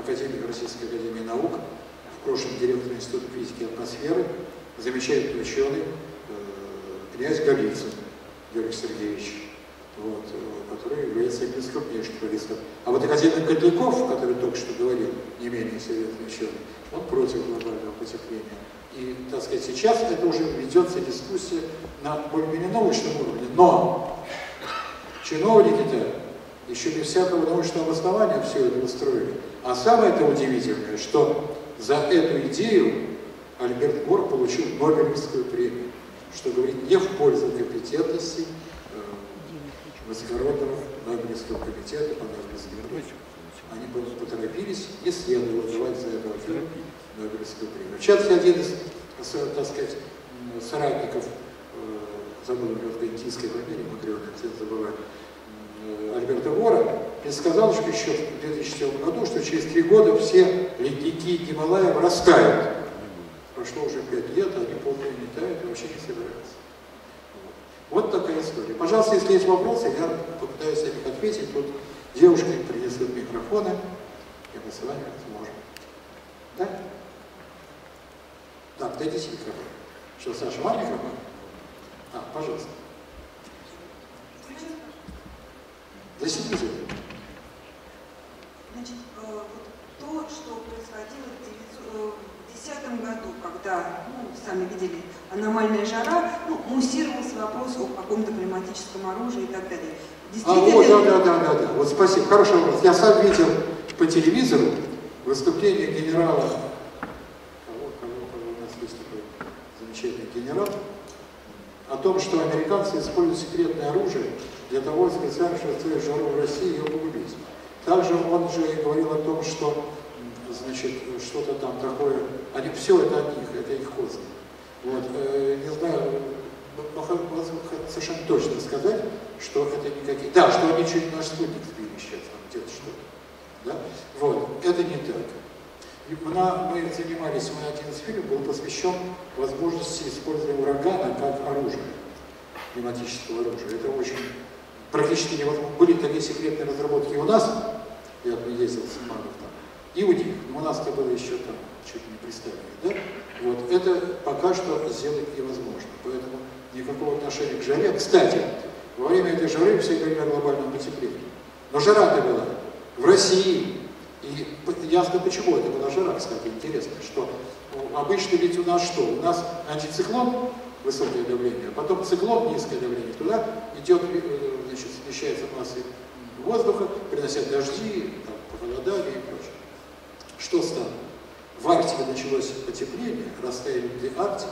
академик Российской академии наук, в прошлом директор Института физики и атмосферы, замечательный ученый, э, князь Голицын Георгий Сергеевич, вот, э, который является одним из крупнейших журналистов. А вот академик Котляков, который только что говорил, не менее серьезный ученый, он против глобального потепления. И, так сказать, сейчас это уже ведется дискуссия на более-менее научном уровне. Но чиновники-то еще без всякого научного обоснования все это устроили. А самое-то удивительное, что за эту идею Альберт Гор получил Нобелевскую премию, что говорит не в пользу компетентности э, высокородного Нобелевского комитета по Нобелевской. Они поторопились, и следовало давать за это Нобелевскую премию. В частности, один из, так сказать, соратников, э, забыл, в аргентинской фамилии, Макриона, забываю, Альберта Гора, предсказал, что еще в две тысячи седьмом году, что через три года все ледники Гималаев растают. Прошло уже пять лет, они полностью не тают и вообще не собираются. Вот. вот такая история. Пожалуйста, если есть вопросы, я попытаюсь на них ответить. Тут девушки принесут микрофоны, и мы с вами сможем. Да? Так, дайте микрофон. Что, Саша, вам микрофон? А, пожалуйста. Для семьи. Значит, вот то, что происходило в две тысячи десятом году, когда, ну, сами видели, аномальная жара, ну, муссировался вопрос о каком-то климатическом оружии и так далее. А, вот, да, да, да, да, да. Вот спасибо. Хороший вопрос. Я сам видел по телевизору выступление генерала, кого, кого, кого у нас есть такой замечательный генерал, о том, что американцы используют секретное оружие для того, специально, чтобы устроить жару в России и ее погубить. Также он же говорил о том, что, значит, что-то там такое, они, все это от них, это их хозы. Вот, э, не знаю, совершенно точно сказать, что это никакие... Да, что они чуть наш спутник сбили сейчас, там где-то что-то. Да? Вот, это не так. И мы занимались, мы один из фильмов был посвящен возможности использования урагана как оружия, климатического оружия. Это очень практически невозможно. Были такие секретные разработки и у нас, я ездил в Симанов там, и у них, но у нас-то было еще там, чуть не представили, да? Вот, это пока что сделать невозможно, поэтому никакого отношения к жаре. Кстати, во время этой жары все говорили о глобальном потеплении. Но жара-то была в России. И ясно почему это была жара, кстати, интересно, что обычно ведь у нас что? У нас антициклон, высокое давление, а потом циклон, низкое давление, туда идет, значит, смещается масса воздуха, приносят дожди, там, похолодание и прочее. Что стало? В Арктике началось потепление, растаяли льды Арктики,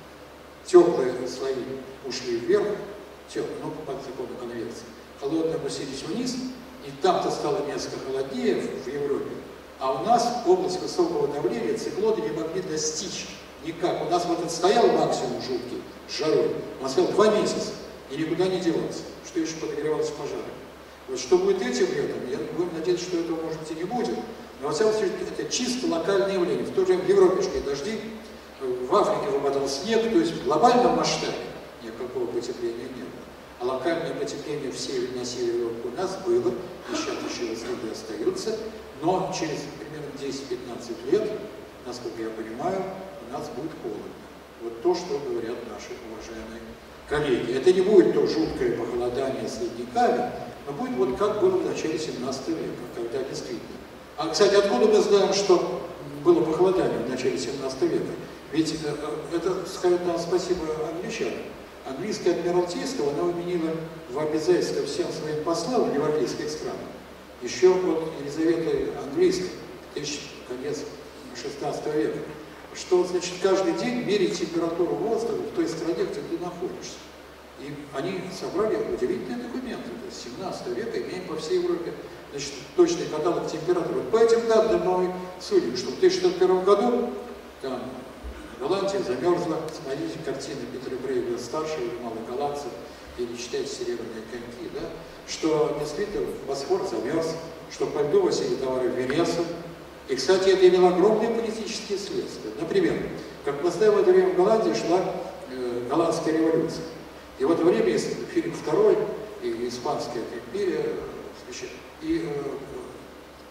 теплые слои ушли вверх, теплые, ну, по закону конвекции, холодные опустились вниз, и там-то стало несколько холоднее в Европе, а у нас область высокого давления циклоны не могли достичь никак. У нас вот этот стоял максимум жуткий с жарой, он стоял два месяца и никуда не девался, что еще подогревалось пожаром. Вот что будет этим летом, я будем надеяться, что этого, может быть, и не будет, но во всяком случае это чисто локальное явление. В то же время в Европе шли дожди, в Африке выпадал снег, то есть в глобальном масштабе никакого потепления не было. А локальное потепление в север, на севере Европы у нас было, и сейчас еще разрывы остаются, но через примерно десять-пятнадцать лет, насколько я понимаю, у нас будет холодно. Вот то, что говорят наши уважаемые коллеги. Это не будет то жуткое похолодание с ледниками, но будет вот как было в начале семнадцатого века, когда действительно. А, кстати, откуда мы знаем, что было похолодание в начале семнадцатого века? Ведь это, скажет нам спасибо англичанам. Английское адмиралтейство, оно вменило в обязательство всем своим послам в европейских странах. Еще от Елизаветы Английской, конец шестнадцатого века, что, значит, каждый день мерить температуру воздуха в той стране, где ты находишься. И они собрали удивительные документы. То есть семнадцатого века имеем по всей Европе, значит, точный каталог температуры. По этим данным мы судим, что в тысяча девятьсот первом году там Голландия замерзла. Смотрите картины Питера Брейга старшего или малоголландцев, или читайте «Серебряные коньки», да? Что действительно Босфор замерз, что по льду возили товары в Венецию. И, кстати, это имело огромные политические следствия. Например, как мы знаем, в это время в Голландии шла э, голландская революция. И в это время Филипп второй и Испанская империя, и э,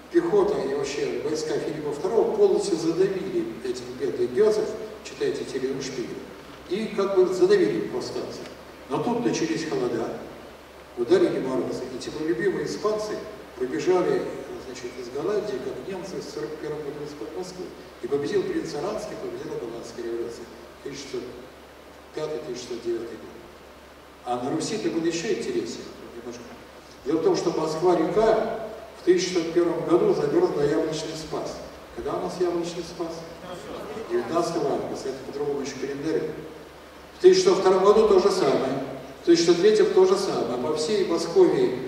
пехота и вообще войска Филиппа второго полностью задавили этих бедных гёцев, читайте Телеуншпигель, и как бы задавили повстанцев. Но тут начались холода, ударили морозы, и теплолюбивые испанцы побежали, значит, из Голландии, как немцы в сорок первом году из-под Москвы. И победил принц Оранский, победила Голландская революция. тысяча шестьсот пятый — тысяча шестьсот девятый год. А на Руси это было еще интереснее. Немножко. Дело в том, что Москва-река в тысяча шестьсот первом году замерзла Яблочный Спас. Когда у нас Яблочный Спас? девятнадцатого августа, это по-другому еще календарь. В тысяча шестьсот втором году то же самое. В тысяча шестьсот третьем то же самое. По всей Московии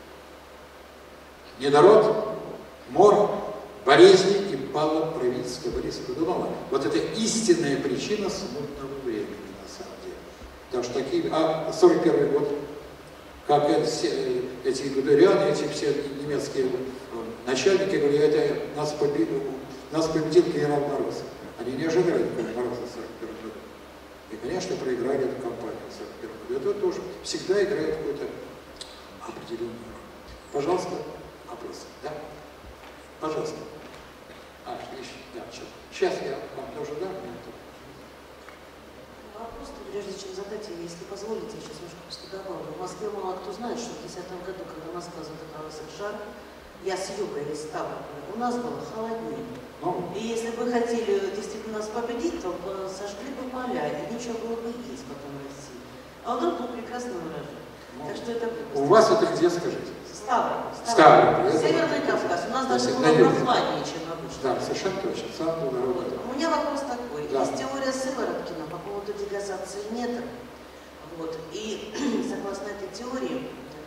недород, мор, болезни, и пало правительство Бориса Годунова. Вот это истинная причина смутного времени, на самом деле. Потому что такие... А сорок первый год, как эти, эти гудерианы, эти все немецкие начальники говорили, это нас победил, нас победил генерал Мороз. Они не ожидали такого Мороза в сорок первом году. И, конечно, проиграли эту кампанию в сорок первом году. Это тоже всегда играет какой-то определенный роль. Пожалуйста, вопрос. Да? Пожалуйста. А, еще, да, сейчас. Сейчас я вам тоже дам минуту. Вопрос, прежде чем задать, если позволите, я сейчас немножко просто добавлю. В Москве мало кто знает, что в десятом году, когда Москва задыхалась от жара, я с юга из Ставрополя, у нас было холоднее. Ну. И если бы хотели действительно нас победить, то сожгли бы поля, и ничего было бы есть потом в России. А вдруг был прекрасный урожай. Ну. Так что это глупость. У вас это где, скажите? Ставрополь. Ставрополь. Северный Кавказ. У нас даже было прохладнее, чем обычно. Да, совершенно точно. Сам был народ. У меня вопрос такой. Да. Есть теория Сывороткина по поводу дегазации метра. Вот. И согласно этой теории,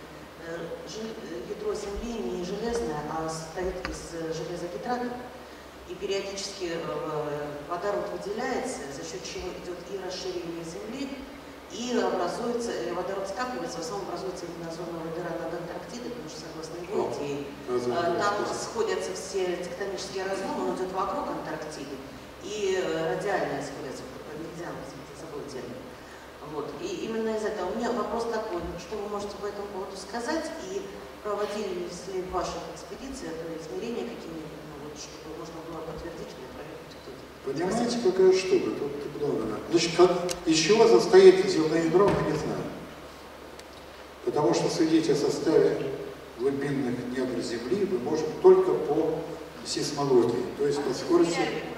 ядро Земли не железное, а состоит из железогидрата. И периодически водород выделяется, за счет чего идет и расширение Земли, и образуется, водород скапливается, в основном образуется линозоновая дыра над Антарктидой, потому что, согласно его идее, там сходятся все тектонические разломы, он идет вокруг Антарктиды, и радиально сходятся, по меридиану, забыл термин. Вот. И именно из этого у меня вопрос такой, что вы можете по этому поводу сказать, и проводились ли в ваших экспедициях измерения какие-нибудь, ну, вот, чтобы можно было подтвердить, что проверить кто-то? Понимаете, какая штука? Тут много надо. Значит, как, из чего состоит земное ядро, мы не знаем. Потому что судить о составе глубинных недр Земли мы можем только по сейсмологии, то есть по скорости.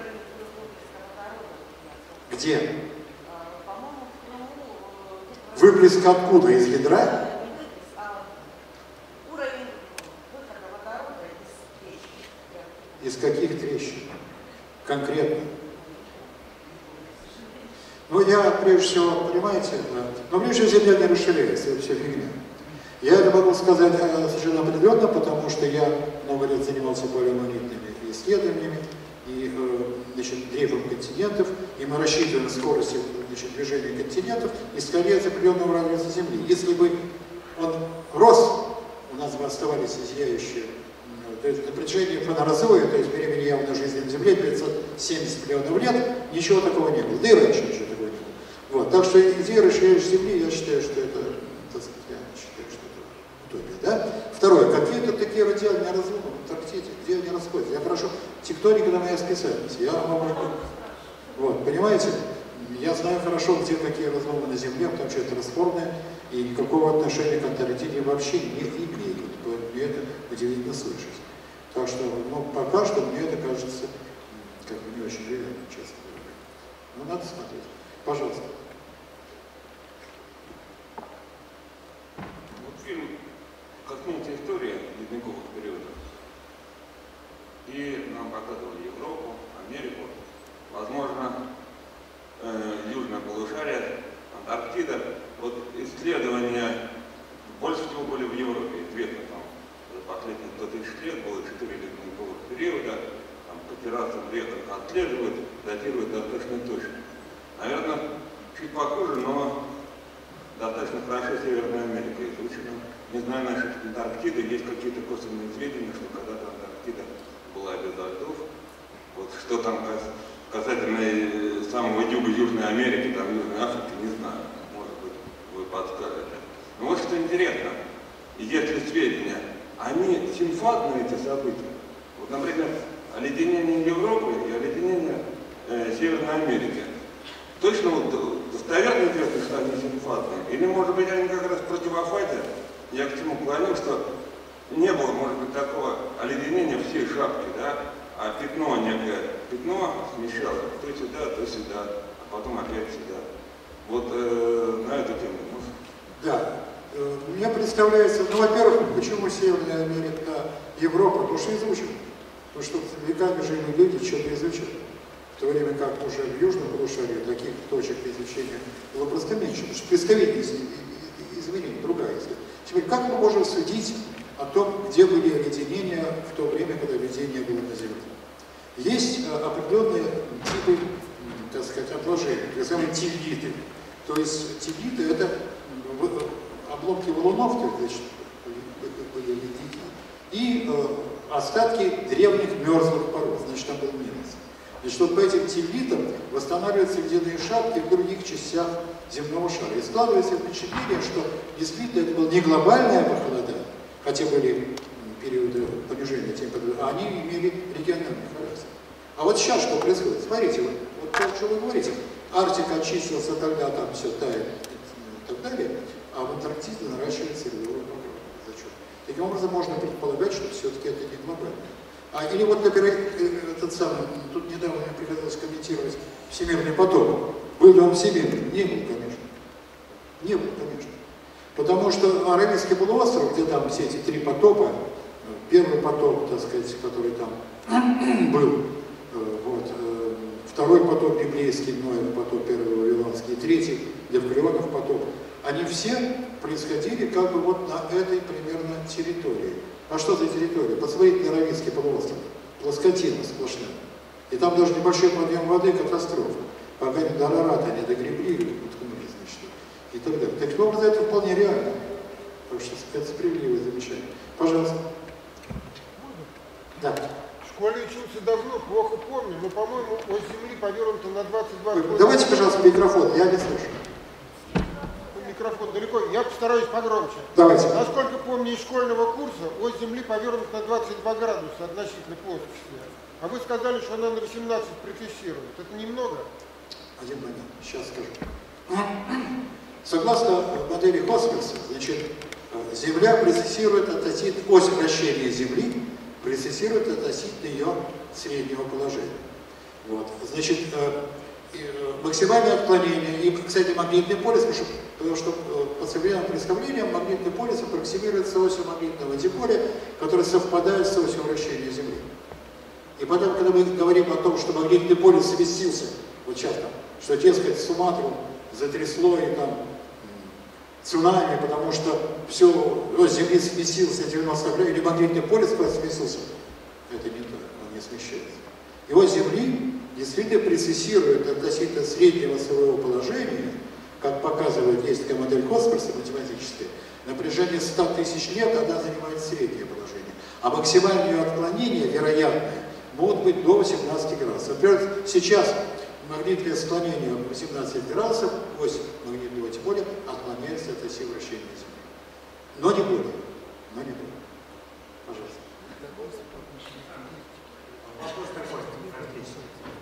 Где? Выплеск откуда? Из ядра? Из каких трещин? Конкретно? Ну, я, прежде всего, понимаете, да, но прежде всего Земля не расширяется, это все фигня. Я это могу сказать совершенно определенно, потому что я много лет занимался палеомагнитными исследованиями и, значит, дрейфом континентов, и мы рассчитываем скорость, значит, движения континентов, исходя из определенного радиуса Земли. Если бы он рос, у нас бы оставались зияющие, то есть на протяжении фонорозоя, то есть времени явной жизни на Земле, пятьсот семьдесят миллионов лет, ничего такого не было. Да и раньше ничего такого не было. Вот. Так что идея расширяющей Земли, я считаю, что это, так сказать, я считаю, что это утопия. Да? Второе. Какие-то такие радиальные разломы в Антарктиде, где они расходятся. Я хорошо, тектоника на моей специальности. Я могу... Вот, понимаете? Я знаю хорошо, где какие разломы на Земле, потому что это расформное, и никакого отношения к Антарктиде вообще не имеет. Мне это удивительно слышать. Так что, ну, пока что мне это кажется, как бы, не очень реально, честно говоря. Но надо смотреть. Пожалуйста. Вот фильм «Космическая история» ледниковых периодов. И нам показывали Европу, Америку, возможно, э, южное полушарие, Антарктида. Вот исследования больше всего были в Европе, известно там. Последние сто тысяч лет было четыре ледниковых периода, там по террасам реках отслеживают, датируют достаточно точно. Наверное, чуть похуже, но достаточно хорошо Северная Америка изучена. Не знаю, насчет Антарктиды, есть какие-то косвенные сведения, что когда-то Антарктида была без льдов. Вот что там касательно самого юга Южной Америки, там Южной Африки, не знаю, может быть, вы подскажете. Но вот что интересно, если сведения, они симфатны, эти события, Вот, например, оледенение Европы и оледенение э, Северной Америки. Точно вот достоверно известно, что они симфатные? Или, может быть, они как раз противофазе? Я к чему клоню, что не было, может быть, такого оледенения всей шапки, да? А пятно некое, пятно смещалось то сюда, то сюда, а потом опять сюда. Вот э, на эту тему. Да. Мне представляется, ну, во-первых, почему Северная Америка, Европа, потому что изучим. Потому что веками жили люди, что-то изучили. В то время как уже в Южном полушарии таких точек изучения было просто меньше. Потому что представительность изменений, другая. Теперь, как мы можем судить о том, где были оледенения в то время, когда людей не было на Земле? Есть определенные типы, так сказать, отложений, так называемые тиллиты. То есть тиллиты — это обломки валунов, то есть, были ледники, и э, остатки древних мерзлых пород, значит, там был минус. Значит, вот по этим тиллитам восстанавливаются ледяные шапки в других частях земного шара. И складывается впечатление, что действительно это было не глобальное похолодание, хотя были периоды понижения температуры, а они имели региональный характер. А вот сейчас что происходит? Смотрите, вот, вот то, что вы говорите, Арктика очистился, тогда там все тает и так далее, а в Антарктиде наращивается ледовой покров. Зачем? Таким образом, можно предполагать, что все-таки это не глобально. А, или вот, например, этот самый, тут недавно мне приходилось комментировать всемирный потоп. Был ли он всемирный? Не был, конечно. Не был, конечно. Потому что Аравийский полуостров, где там все эти три потопа, первый потоп, так сказать, который там был, вот, второй потоп библейский, Ноев потоп, первый вавилонский, и третий Левкалионов потоп, они все происходили как бы вот на этой примерно территории. А что за территория? Посмотрите на Аравийский полуостров. Плоскотина сплошная. И там даже небольшой подъем воды — катастрофа. Пока до Арарата не догребли, уткнулись, значит, и так далее. Таким образом, это вполне реально. Так что это справедливое замечание. Пожалуйста. Да. В школе учился давно, плохо помню, но, по-моему, ось Земли повернута на двадцать два... Давайте, пожалуйста, микрофон, я не слышу. Микрофон далеко, я постараюсь погромче. Давайте. Насколько помню из школьного курса, ось Земли повернута на двадцать два градуса относительно плоскости. А вы сказали, что она на восемнадцать прецессирует. Это немного? Один момент, сейчас скажу. Согласно модели Хосперса, значит, Земля прецессирует относительно, ось вращения Земли прецессирует относительно ее среднего положения. Вот. Значит, максимальное отклонение, и, кстати, магнитный полюс, потому что по современным представлениям магнитный полюс аппроксимируется с осью магнитного диполя, который совпадает с осью вращения Земли. И потом, когда мы говорим о том, что магнитный полюс сместился, вот сейчас там, что, дескать, Суматру затрясло и там цунами, потому что все, ось Земли сместился на девяносто градусов, или магнитный полюс сместился, это не так, он не смещается. И ось Земли действительно прецессирует относительно среднего своего положения, как показывает, есть такая модель Хосперса математическая, на протяжении ста тысяч лет она занимает среднее положение. А максимальное отклонение, вероятное, могут быть до восемнадцати градусов. Например, сейчас магнитное склонение восемнадцать градусов, ось магнитного диполя отклоняется от оси вращения Земли. Но не более. Но не более. Пожалуйста. Вопрос такой, практически.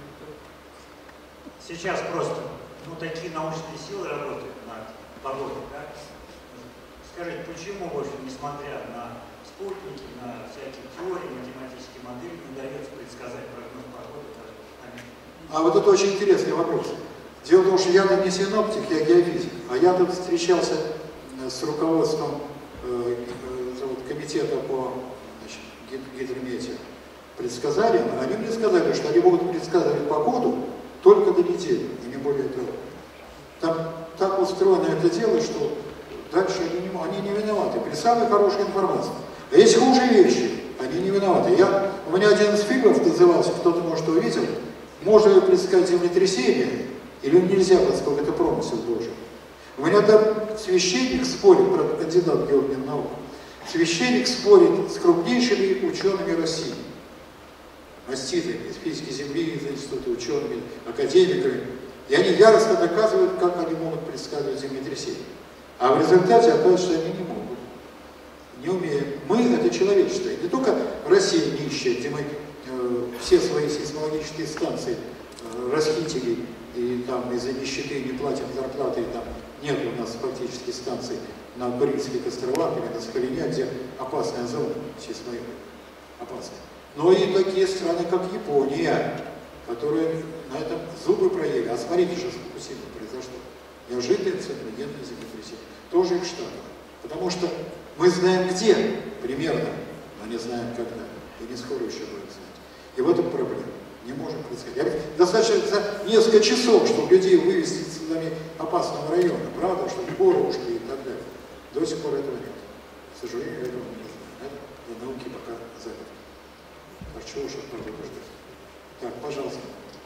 Сейчас просто, ну, такие научные силы работают над погодой, да? Скажите, почему, в общем, несмотря на спутники, на всякие теории, математические модели, не удается предсказать прогноз погоды даже на месте? А вот это очень интересный вопрос. Дело в том, что я тут не синоптик, я геофизик, а я тут встречался с руководством э, э, комитета по, значит, гидрометео, предсказаниям. Они мне сказали, что они могут предсказывать погоду только до недели, и не более того. Там так устроено это дело, что дальше они не, они не виноваты при самой хорошей информации. А есть хуже вещи, они не виноваты. Я, у меня один из фильмов назывался, кто-то, может, увидел, «Можно ли предсказать землетрясение, или нельзя, поскольку это промысел Божий». У меня там священник спорит, про кандидат географии наук, священник спорит с крупнейшими учеными России, маститами из физики Земли, из института, учеными, академиками, и они яростно доказывают, как они могут предсказывать землетрясение. А в результате оказывается, что они не могут, не умеют. мы — это человечество. И не только Россия нищая, где мы э, все свои сейсмологические станции э, расхитили, и там из-за нищеты не платим зарплаты, и там нет у нас фактически станций на Курильских островах или на Сахалине, где опасная зона, сейсмология опасная. Но и такие страны, как Япония, которые на этом зубы проели. А смотрите, что с Фукусимой произошло. Неожиданное инцидентное землетрясение. Тоже в Штатах. Потому что мы знаем где примерно, но не знаем когда. И не скоро еще будем знать. И в этом проблема. Не можем предсказать. Достаточно за несколько часов, чтобы людей вывести из цунами опасного района. Правда, чтобы горы ушли и так далее. До сих пор этого нет. К сожалению, этого мы не знаем. Это для науки пока запад. А чего уж от народа ждать? Так, пожалуйста.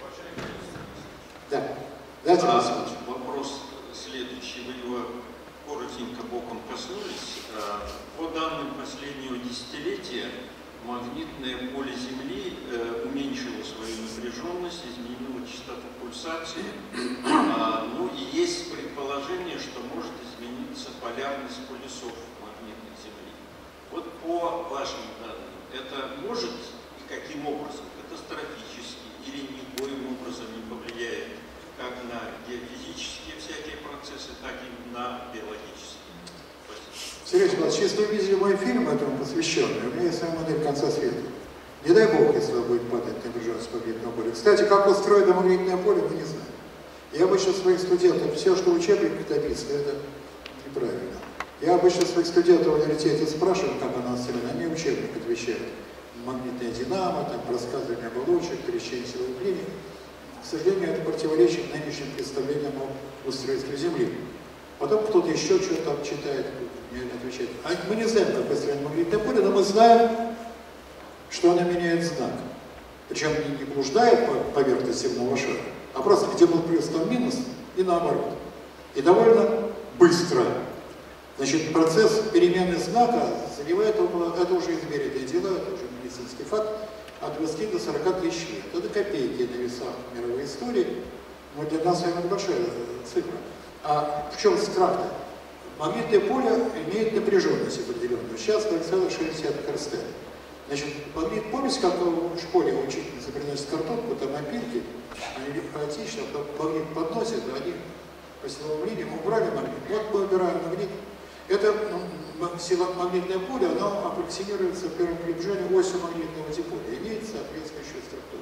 Да. Дайте а, вопрос следующий. Вы его коротенько боком коснулись. По данным последнего десятилетия, магнитное поле Земли э, уменьшило свою напряженность, изменило частоту пульсации. А, ну и есть предположение, что может измениться полярность полюсов магнитных Земли. Вот по вашим данным, это может и каким образом? Катастрофически или никоим образом не повлияет как на геофизические всякие процессы, так и на биологические? Сергей Иванович, если вы видели мой фильм этому посвященный, у меня есть своя модель конца света. Не дай бог, если он будет падать напряженность магнитного поля. Кстати, как устроено магнитное поле, мы не знаем. Я обычно своих студентов, все, что в учебниках написано, это неправильно. Я обычно своих студентов в университете спрашиваю, как она устроена, они учебник отвечают. Магнитная динамо, там, рассказывание оболочек, трещение силовых линий. К сожалению, это противоречит нынешним представлениям о устройстве Земли. Потом кто-то еще что-то там читает, мне отвечает. А мы не знаем, как устроено магнитное поле, но мы знаем, что оно меняет знак. Причем не блуждает по поверхности земного шара, а просто где был плюс, там минус, и наоборот. И довольно быстро. Значит, процесс перемены знака занимает около, это уже измеренные дела, это уже медицинский факт, от двадцати до сорока тысяч лет. Это копейки на весах мировой истории, но для нас это большая цифра. А в чем страх-то? Магнитное поле имеет напряженность определенную. Сейчас ноль целых шесть десятых Эрстеда. Значит, магнит, помните, как в школе учительница приносит картонку, там опилки, они хаотично, потом магнит подносит, они по силовым линиям убрали магнит. Вот мы убираем магнит. Это ну, сила магнитное поле, оно аппроксимируется в первом приближении осью магнитного диполя, имеет соответствующую структуру.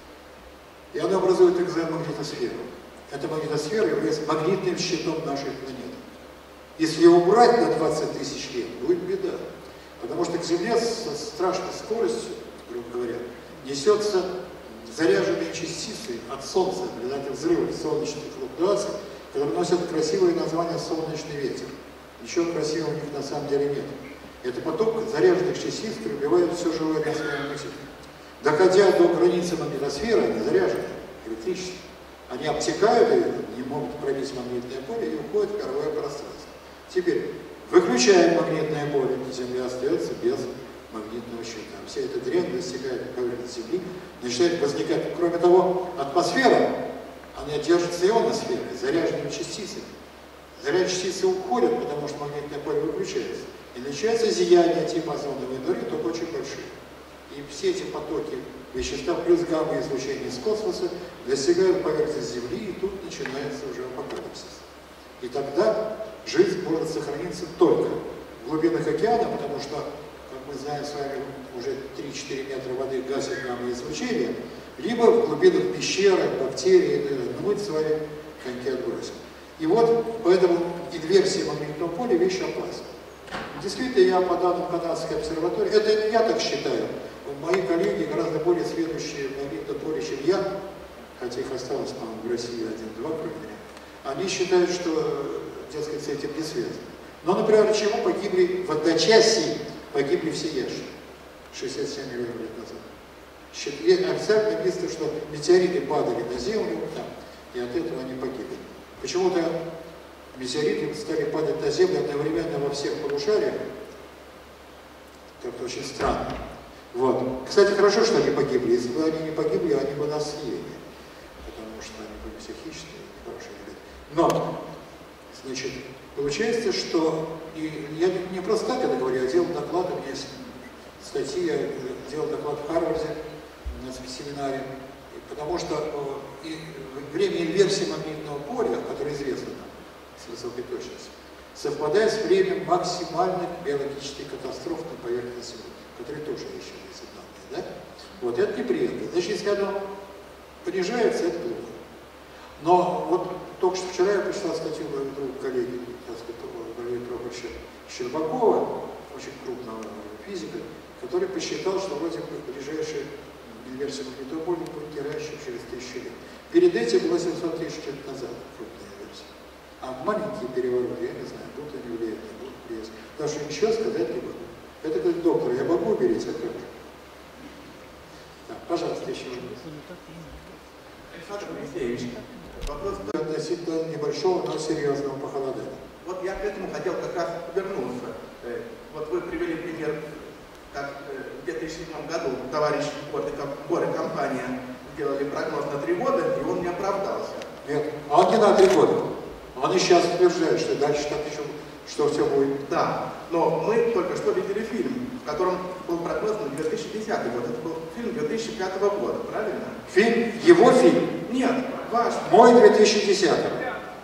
И оно образует экзомагнитосферу. Эта магнитосфера является магнитным щитом нашей планеты. Если ее убрать на двадцать тысяч лет, будет беда. Потому что к Земле со страшной скоростью, грубо говоря, несется заряженные частицы от Солнца, в результате взрывов солнечных флуктуаций, которые носят красивое название «солнечный ветер». Ничего красивого у них на самом деле нет. Это поток заряженных частиц пробивает все живое на своем пути. Доходя до границы магнитосферы, они заряжены электрически. Они обтекают ее, не могут пробить магнитное поле и уходят в мировое пространство. Теперь выключаем магнитное поле, Земля остается без магнитного щита. Вся эта дрянь достигает поверхности Земли, начинает возникать. Кроме того, атмосфера, она держится ионосферой, заряженными частицами. Заряженные частицы уходят, потому что магнитное поле выключается. И начинается зияние типа озоновой дыры, только очень большие. И все эти потоки вещества плюс гамма-излучение из космоса достигают поверхности Земли, и тут начинается уже апокалипсис. И тогда жизнь может сохраниться только в глубинах океана, потому что, как мы знаем с вами, уже три-четыре метра воды гасит гамма-излучение, либо в глубинах пещеры, бактерий, но мы с вами коньки отбросим. И вот поэтому инверсия магнитного поля вещь опасна. Действительно, я по данным канадской обсерватории, это я так считаю, мои коллеги гораздо более следующие в магнитном поле, чем я, хотя их осталось, по-моему, в России один-два, кроме меня, они считают, что, дескать, с этим не связано. Но, например, чему погибли в одночасье, погибли все ящеры шестьдесят семь миллионов лет назад. Официально написано, что метеориты падали на Землю, там, и от этого они погибли. Почему-то метеориты стали падать на Землю одновременно во всех полушариях. Как-то очень странно. Вот. Кстати, хорошо, что они погибли. Если бы они не погибли, они бы нас съели. Потому что они были все хищные, нехорошие люди. Но Значит, получается, что и я не, не просто так это говорю, я делал доклад, у меня есть статьи, я делал доклад в Харварде на семинаре, потому что и время инверсии магнитного поля, которое известно нам с высокой точностью, совпадает с временем максимальных биологических катастроф на поверхности Земли, которые тоже еще есть данные, да? Вот это неприятно. Значит, если оно понижается, это плохо. Но вот только что вчера я прочитал статью моего друга, коллеги, так сказать, профессора Щербакова, очень крупного физика, который посчитал, что вроде бы ближайшая инверсия магнитного поля будет геращим через тысячу лет. Перед этим было семьсот тысяч лет назад крупная инверсия. А маленькие перевороты, я не знаю, будут они влиять, не будут влиять. Потому что ничего сказать не могу. Это как доктор, я могу умереть, а как же? Да, пожалуйста, еще вопрос. Александр Алексеевич, вопрос относительно небольшого, но серьезного похолодания. Вот я к этому хотел как раз вернуться. Вот вы привели пример, как в две тысячи седьмом году товарищ Гор и компания сделали прогноз на три года, и он не оправдался. Нет, а он не на три года. Он и сейчас утверждает, что дальше так еще, что все будет. Да, но мы только что видели фильм, в котором был прогноз на две тысячи десятый год. Это был фильм две тысячи пятого года, правильно? Фильм? Его фильм? Нет, ваш. Мой две тысячи десятый.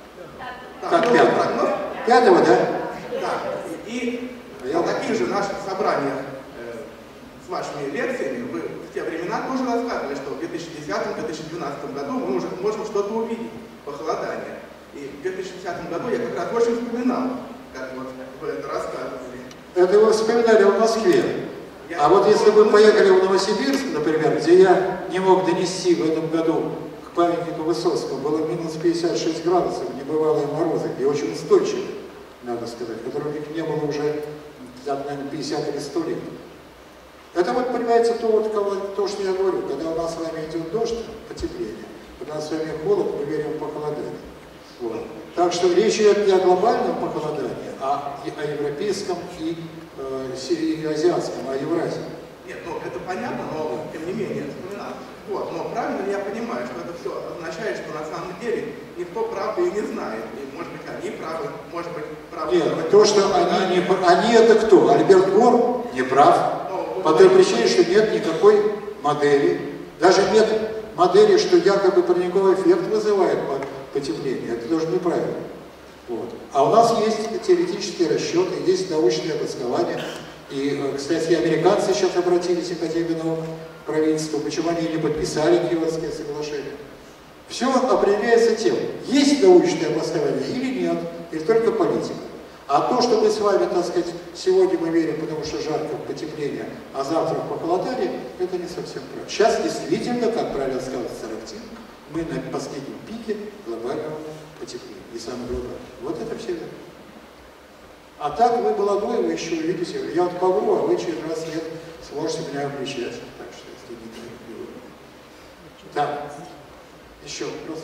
Да, как пятого? Прогноз? Пятого, да? Да. И на таких же наших собраниях э, с вашими лекциями вы в те времена тоже рассказывали, что в две тысячи десятом — две тысячи двенадцатом году мы уже можем что-то увидеть, похолодание. И в две тысячи десятом году я как раз очень вспоминал, как вот вы это рассказывали. Это вы вспоминали в Москве. Я а вот если бы поехали в Новосибирск, например, где я не мог донести в этом году к памятнику Высоцкого, было минус пятьдесят шесть градусов, небывалые морозы, и очень устойчивые, надо сказать, которых не было уже, наверное, пятьдесят или сто лет. Это вот, понимаете, то, вот, то, что я говорю, когда у нас с вами идет дождь, потепление, когда у нас с вами холод, мы верим в похолодание. Вот. Так что речь идет не о глобальном похолодании, а о европейском и, э, и азиатском, а о Евразии. Нет, ну это понятно, но тем не менее вспоминал. Вот, но правильно ли я понимаю, что это все означает, что на самом деле никто правды и не знает. И, может быть, они правы, может быть, правы. Нет, то, что они не они это кто? Альберт Гор не прав, но, по той причине, что нет никакой модели. Даже нет модели, что якобы парниковый эффект вызывает потепление. Это тоже неправильно. Вот. А у нас есть теоретические расчеты, есть научное обоснование. И, кстати, американцы сейчас обратились к Академии наук, правительству, почему они не подписали Киотские соглашения. Все определяется тем, есть научное обоснование или нет, или только политика. А то, что мы с вами, так сказать, сегодня мы верим, потому что жарко в потепление, а завтра в похолодание, это не совсем правильно. Сейчас действительно, как правильно сказал Сарактин, мы на последнем пике глобального потепления. И самое главное. Вот это все верно. А так вы молодой, вы еще увидите. Я вот помру, а вы через раз лет сможете меня обличать. Так что, если не так, да. Еще вопросы?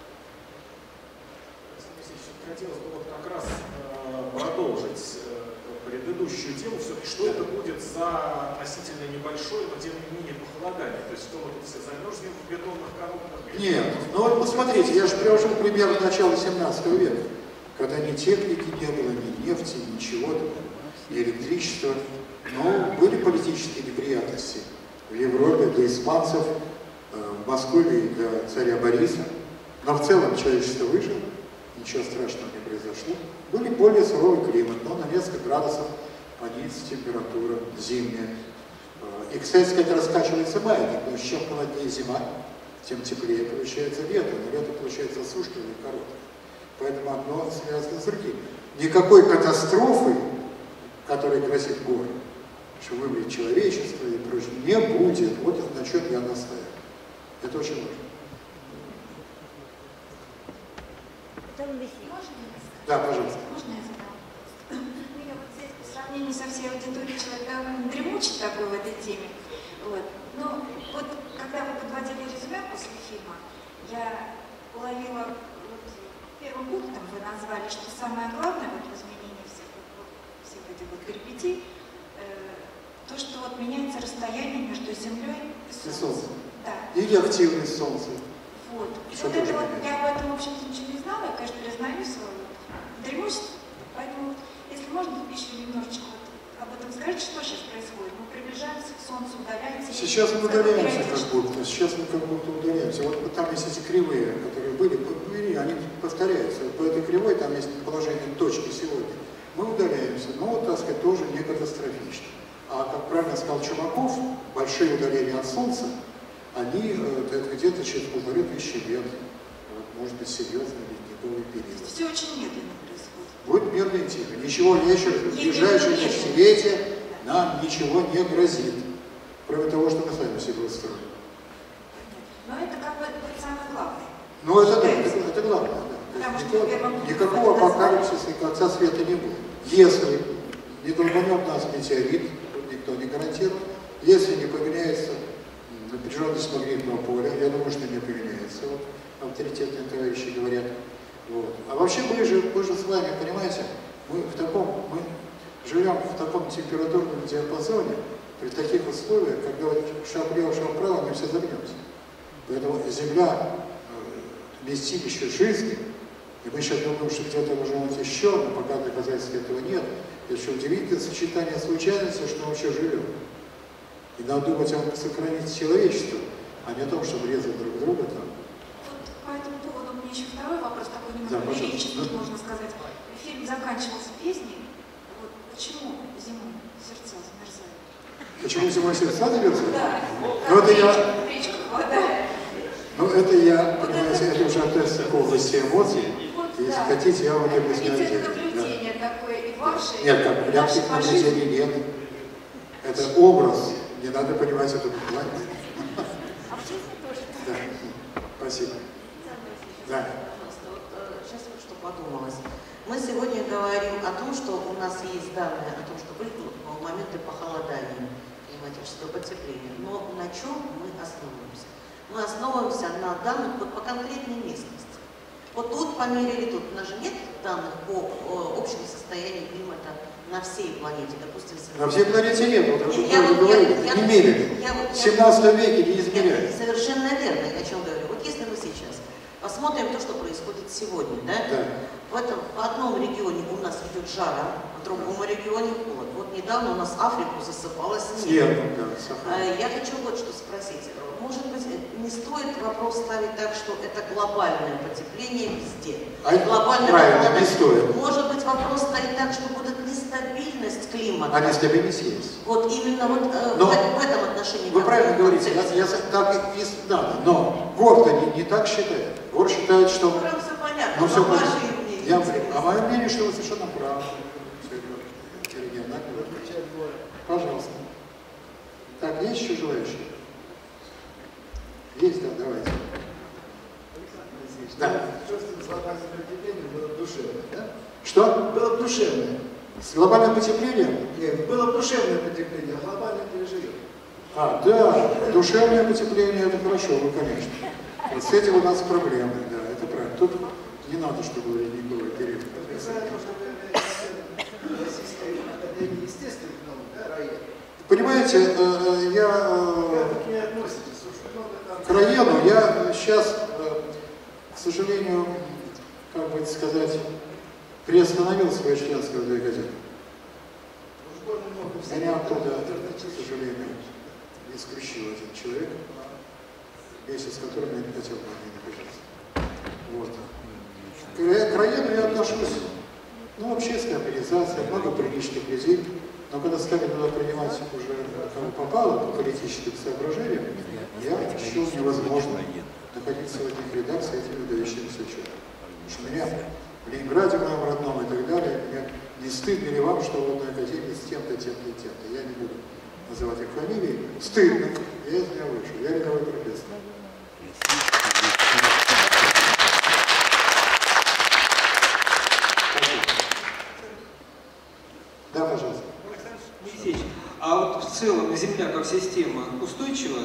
Хотелось бы вот как раз э, продолжить э, предыдущую тему. Все-таки что это будет за относительно небольшое, но тем не менее похолодание? То есть что мы тут все замерзнем в бетонных коробках? Нет. Ну вот посмотрите, я же привожу пример начала семнадцатого века, когда ни техники не было, ни нефти, ничего, ни электричества. Но были политические неприятности в Европе для испанцев, в Москве для царя Бориса. Но в целом человечество выжило, ничего страшного не произошло. Были более суровый климат, но на несколько градусов понизится температура зимняя. И, кстати сказать, раскачивается маятник, но чем холоднее зима, тем теплее получается лето, но лето получается осушливое и короткое. Поэтому одно связано с другим. Никакой катастрофы, которая грозит горы, что выбрать человечество и прочее, не будет. Вот на чем я настаиваю. Это очень важно. Да, пожалуйста. Можно я задам? Ну, я вот здесь по сравнению со всей аудиторией человек довольно дремучий такой в этой теме. Вот. Но вот когда вы подводили резюме после фильма, я уловила вот, первым пунктом вы назвали, что самое главное вот, в изменении всех, вот, всех этих вот перипетий, э, то, что вот меняется расстояние между Землей и Солнцем. И Солнцем. Да. Или активность Солнца. Вот. И Что вот это вот, меняется? я об этом, в общем-то, ничего не знала, я, конечно, признаю свою дремучество. Поэтому, если можно, еще немножечко вот об этом скажите, что сейчас происходит. Мы приближаемся к Солнцу, удаляемся. Сейчас мы удаляемся как будто, сейчас мы как будто удаляемся. Вот там есть эти кривые, которые были, они повторяются. По этой кривой там есть положение точки сегодня. Мы удаляемся, но вот, так сказать, тоже не катастрофично. А, как правильно сказал Чумаков, большие удаления от Солнца, они э, где-то через полторы тысячи лет, вот, может быть, серьезный ледниковый период. Все очень медленно происходит. Будет медленно и тихо. Ничего, я еще раз, в ближайшие десятилетия нам ничего не грозит, кроме того, что мы сами себе устроим. Но это как бы это самое главное. Ну это да, это, это главное. Да. Никакого, никакого апокалипсиса и конца света не будет. Если не долбанет нас метеорит, никто не гарантирует, если не поменяется напряженность магнитного поля, я думаю, что не поменяется, вот, авторитетные товарищи говорят. Вот. А вообще мы же, мы же с вами, понимаете, мы в таком, мы живем в таком температурном диапазоне, при таких условиях, когда вот шаг влево, шаг вправо, мы все загнемся. Поэтому Земля э, вместилище жизни, и мы сейчас думаем, что где-то должно быть еще, но пока доказательств этого нет. Это что удивительное сочетание случайностей, что мы вообще живем. И надо думать о сохранить человечество, а не о том, чтобы резать друг друга там. Вот по этому поводу у меня еще второй вопрос, такой немного да, лирический, можно сказать. Фильм заканчивался песней. Вот почему зимой сердца замерзают? Почему зимой сердца замерзают? Да. Ну это я... Хватает. Ну это я, понимаете, это уже относится к области эмоций. Если да. хотите, я вам это объясню. Ведь это наблюдение да. такое и ваше. Нет, как прямых наблюдений нет. Это образ. Не надо понимать это буквально. А в жизни тоже. Да. Спасибо. Да. Сейчас вот что подумалось. Мы сегодня говорим о том, что у нас есть данные о том, что были моменты похолодания, климатического потепления. Но на чем мы основываемся? Мы основываемся на данных вот по конкретной местности. Вот тут померили, тут у нас же нет данных по о, общему состоянию климата на всей планете, допустим. На всей планете нет, вот уже тоже говорили, не мерили. В семнадцатом веке не измеряли. Совершенно верно, я о чем говорю. Вот если мы сейчас посмотрим то, что происходит сегодня, да? Да. В этом, в одном регионе у нас идет жара, в другом регионе холод. Вот недавно у нас Африку засыпало снегом. Да, я хочу вот что спросить. Может быть, не стоит вопрос ставить так, что это глобальное потепление везде. А глобальное правильно, не стоит. Может быть, вопрос стоит так, что будет нестабильность климата. А нестабильность есть. Вот именно вот э, но, в, в этом отношении. Вы правильно говорите, я, я так и надо, но ГОР-то не, не так считает. ГОР считает, что... Ну, все понятно, ну, все понятно. Я, а мое мнение, что вы совершенно правы. Пожалуйста. Так, есть еще желающие? Есть, да, давайте. Да. Глобальное потепление было душевное, да? Что? Было душевное. С глобальным потеплением? Нет, было душевное потепление, а глобальное переживет. А, да, душевное потепление, это хорошо, ну, конечно. Вот с этим у нас проблемы, да, это правильно. Тут не надо, чтобы был ледниковый период. Понимаете, я к району, я сейчас, к сожалению, как бы сказать, приостановил свое членство в две газеты. Меня оттуда, к сожалению, исключил один человек, вместе с которым я не хотел бы не находиться. Вот. К району я отношусь, ну, общественная организация, много приличных людей, но когда стали туда принимать уже кому попало по политическим соображениям, я счел невозможно находиться в этих редакциях этими выдающимися учеными. Потому что меня в Ленинграде, в моем родном и так далее, меня не стыдно ли вам, что в одной академии с тем-то, тем-то и тем-то. Я не буду называть их фамилии. Стыдно. Я из нее вышел. Я рядовой профессор. Да, пожалуйста. Алексей, а вот в целом Земля как система устойчива?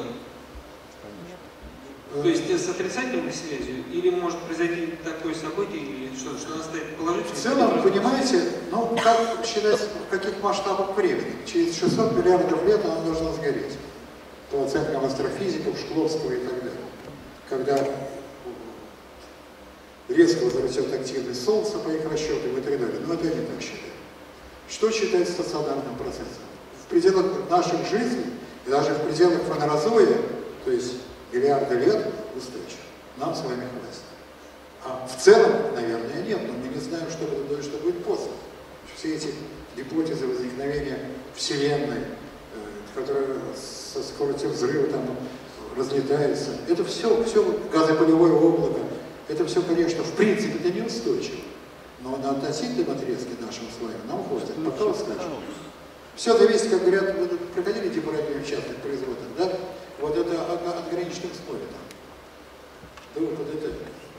То есть с отрицательной связью? Или может произойти такое событие, или что, что она стоит положительно? В целом, понимаете, ну, как считать, в каких масштабах времени? Через шестьсот миллиардов лет она должна сгореть. По оценкам астрофизиков, Шкловского и так далее. Когда резко возрастет активность Солнца по их расчетам и так далее. Но это не так считают. Что считать стационарным процессом? В пределах наших жизней, и даже в пределах фанерозоя, то есть миллиарды лет, устойчив. Нам с вами хватит. А в целом, наверное, нет, но мы не знаем, что будет, что будет после. Все эти гипотезы возникновения Вселенной, которая со скоростью взрыва там разлетается, это все, все газопылевое облако, это все, конечно, в принципе, это неустойчиво. Но на относительном отрезке нашем с вами нам хватит, пока устойчиво. Все зависит, как говорят, вы проходили температуру частных производных, да? Вот это от, от граничных условий там. Да вот, вот это.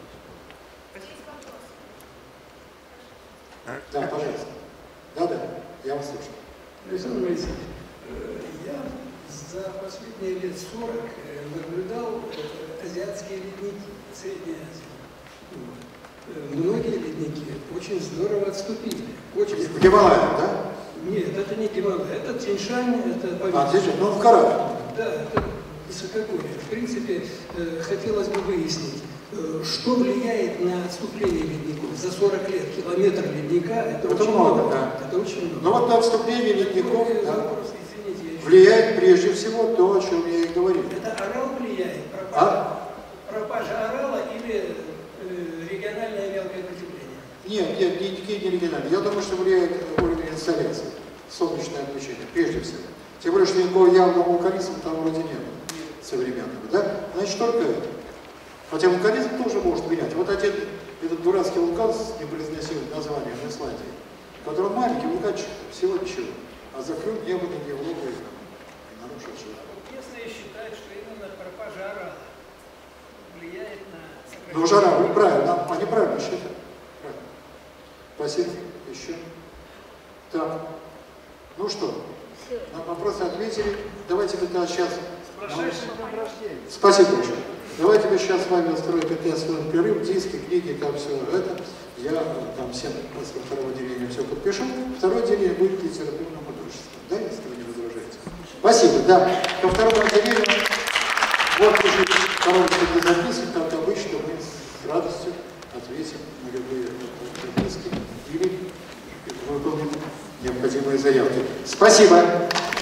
Да, пожалуйста. Да-да, я вас слушаю. Александр Борисович, я за последние лет сорок наблюдал азиатские ледники, Средней Азии. Многие ледники очень здорово отступили. Очень в Гималаях, да? Нет, это не Гималай, это Тяньшань, это Памир. А, Тяньшань, ну в Карабахе. Да, это высокогорье. В принципе, хотелось бы выяснить, что влияет на отступление ледников. За сорок лет километр ледника, это, это очень много. много. Да. Это очень много. Но вот на отступление ледников да, вопрос, извините, влияет прежде всего то, о чем я и говорил. Это орал влияет? Пропажа, а? пропажа орала или э, региональное мелкое потепление? Нет, нет, никакие не региональные. Я думаю, что влияет уровень инсоляции, солнечное облучение, прежде всего. Тем более, что никакого явного вулканизма там вроде нет современного. Да? Значит, только это. Хотя вулканизм тоже может менять. Вот один, этот дурацкий вулкан с непроизносимым названием в Исландии, который маленький вулканчик, всего ничего, а закрыл небо над Европой и нарушил жизнь. Местные считают, что именно пропажа орала влияет на... Ну, жара, вы правильно, они правильно считают. Правильно. Спасибо. Еще. Так. Ну что, на вопросы ответили. Давайте тогда сейчас... Спасибо большое. Давайте мы сейчас с вами устроим пятнадцать минут перерыв, диски, книги, там все это. Я там всем после второго отделения все подпишу. Второе отделение будет литературно-художественное. Да, если вы не возражаете? Спасибо, да. Ко второму отделению вот лежит коробочка для записок, как обычно, мы с радостью ответим на любые записки или выполним необходимые заявки. Спасибо.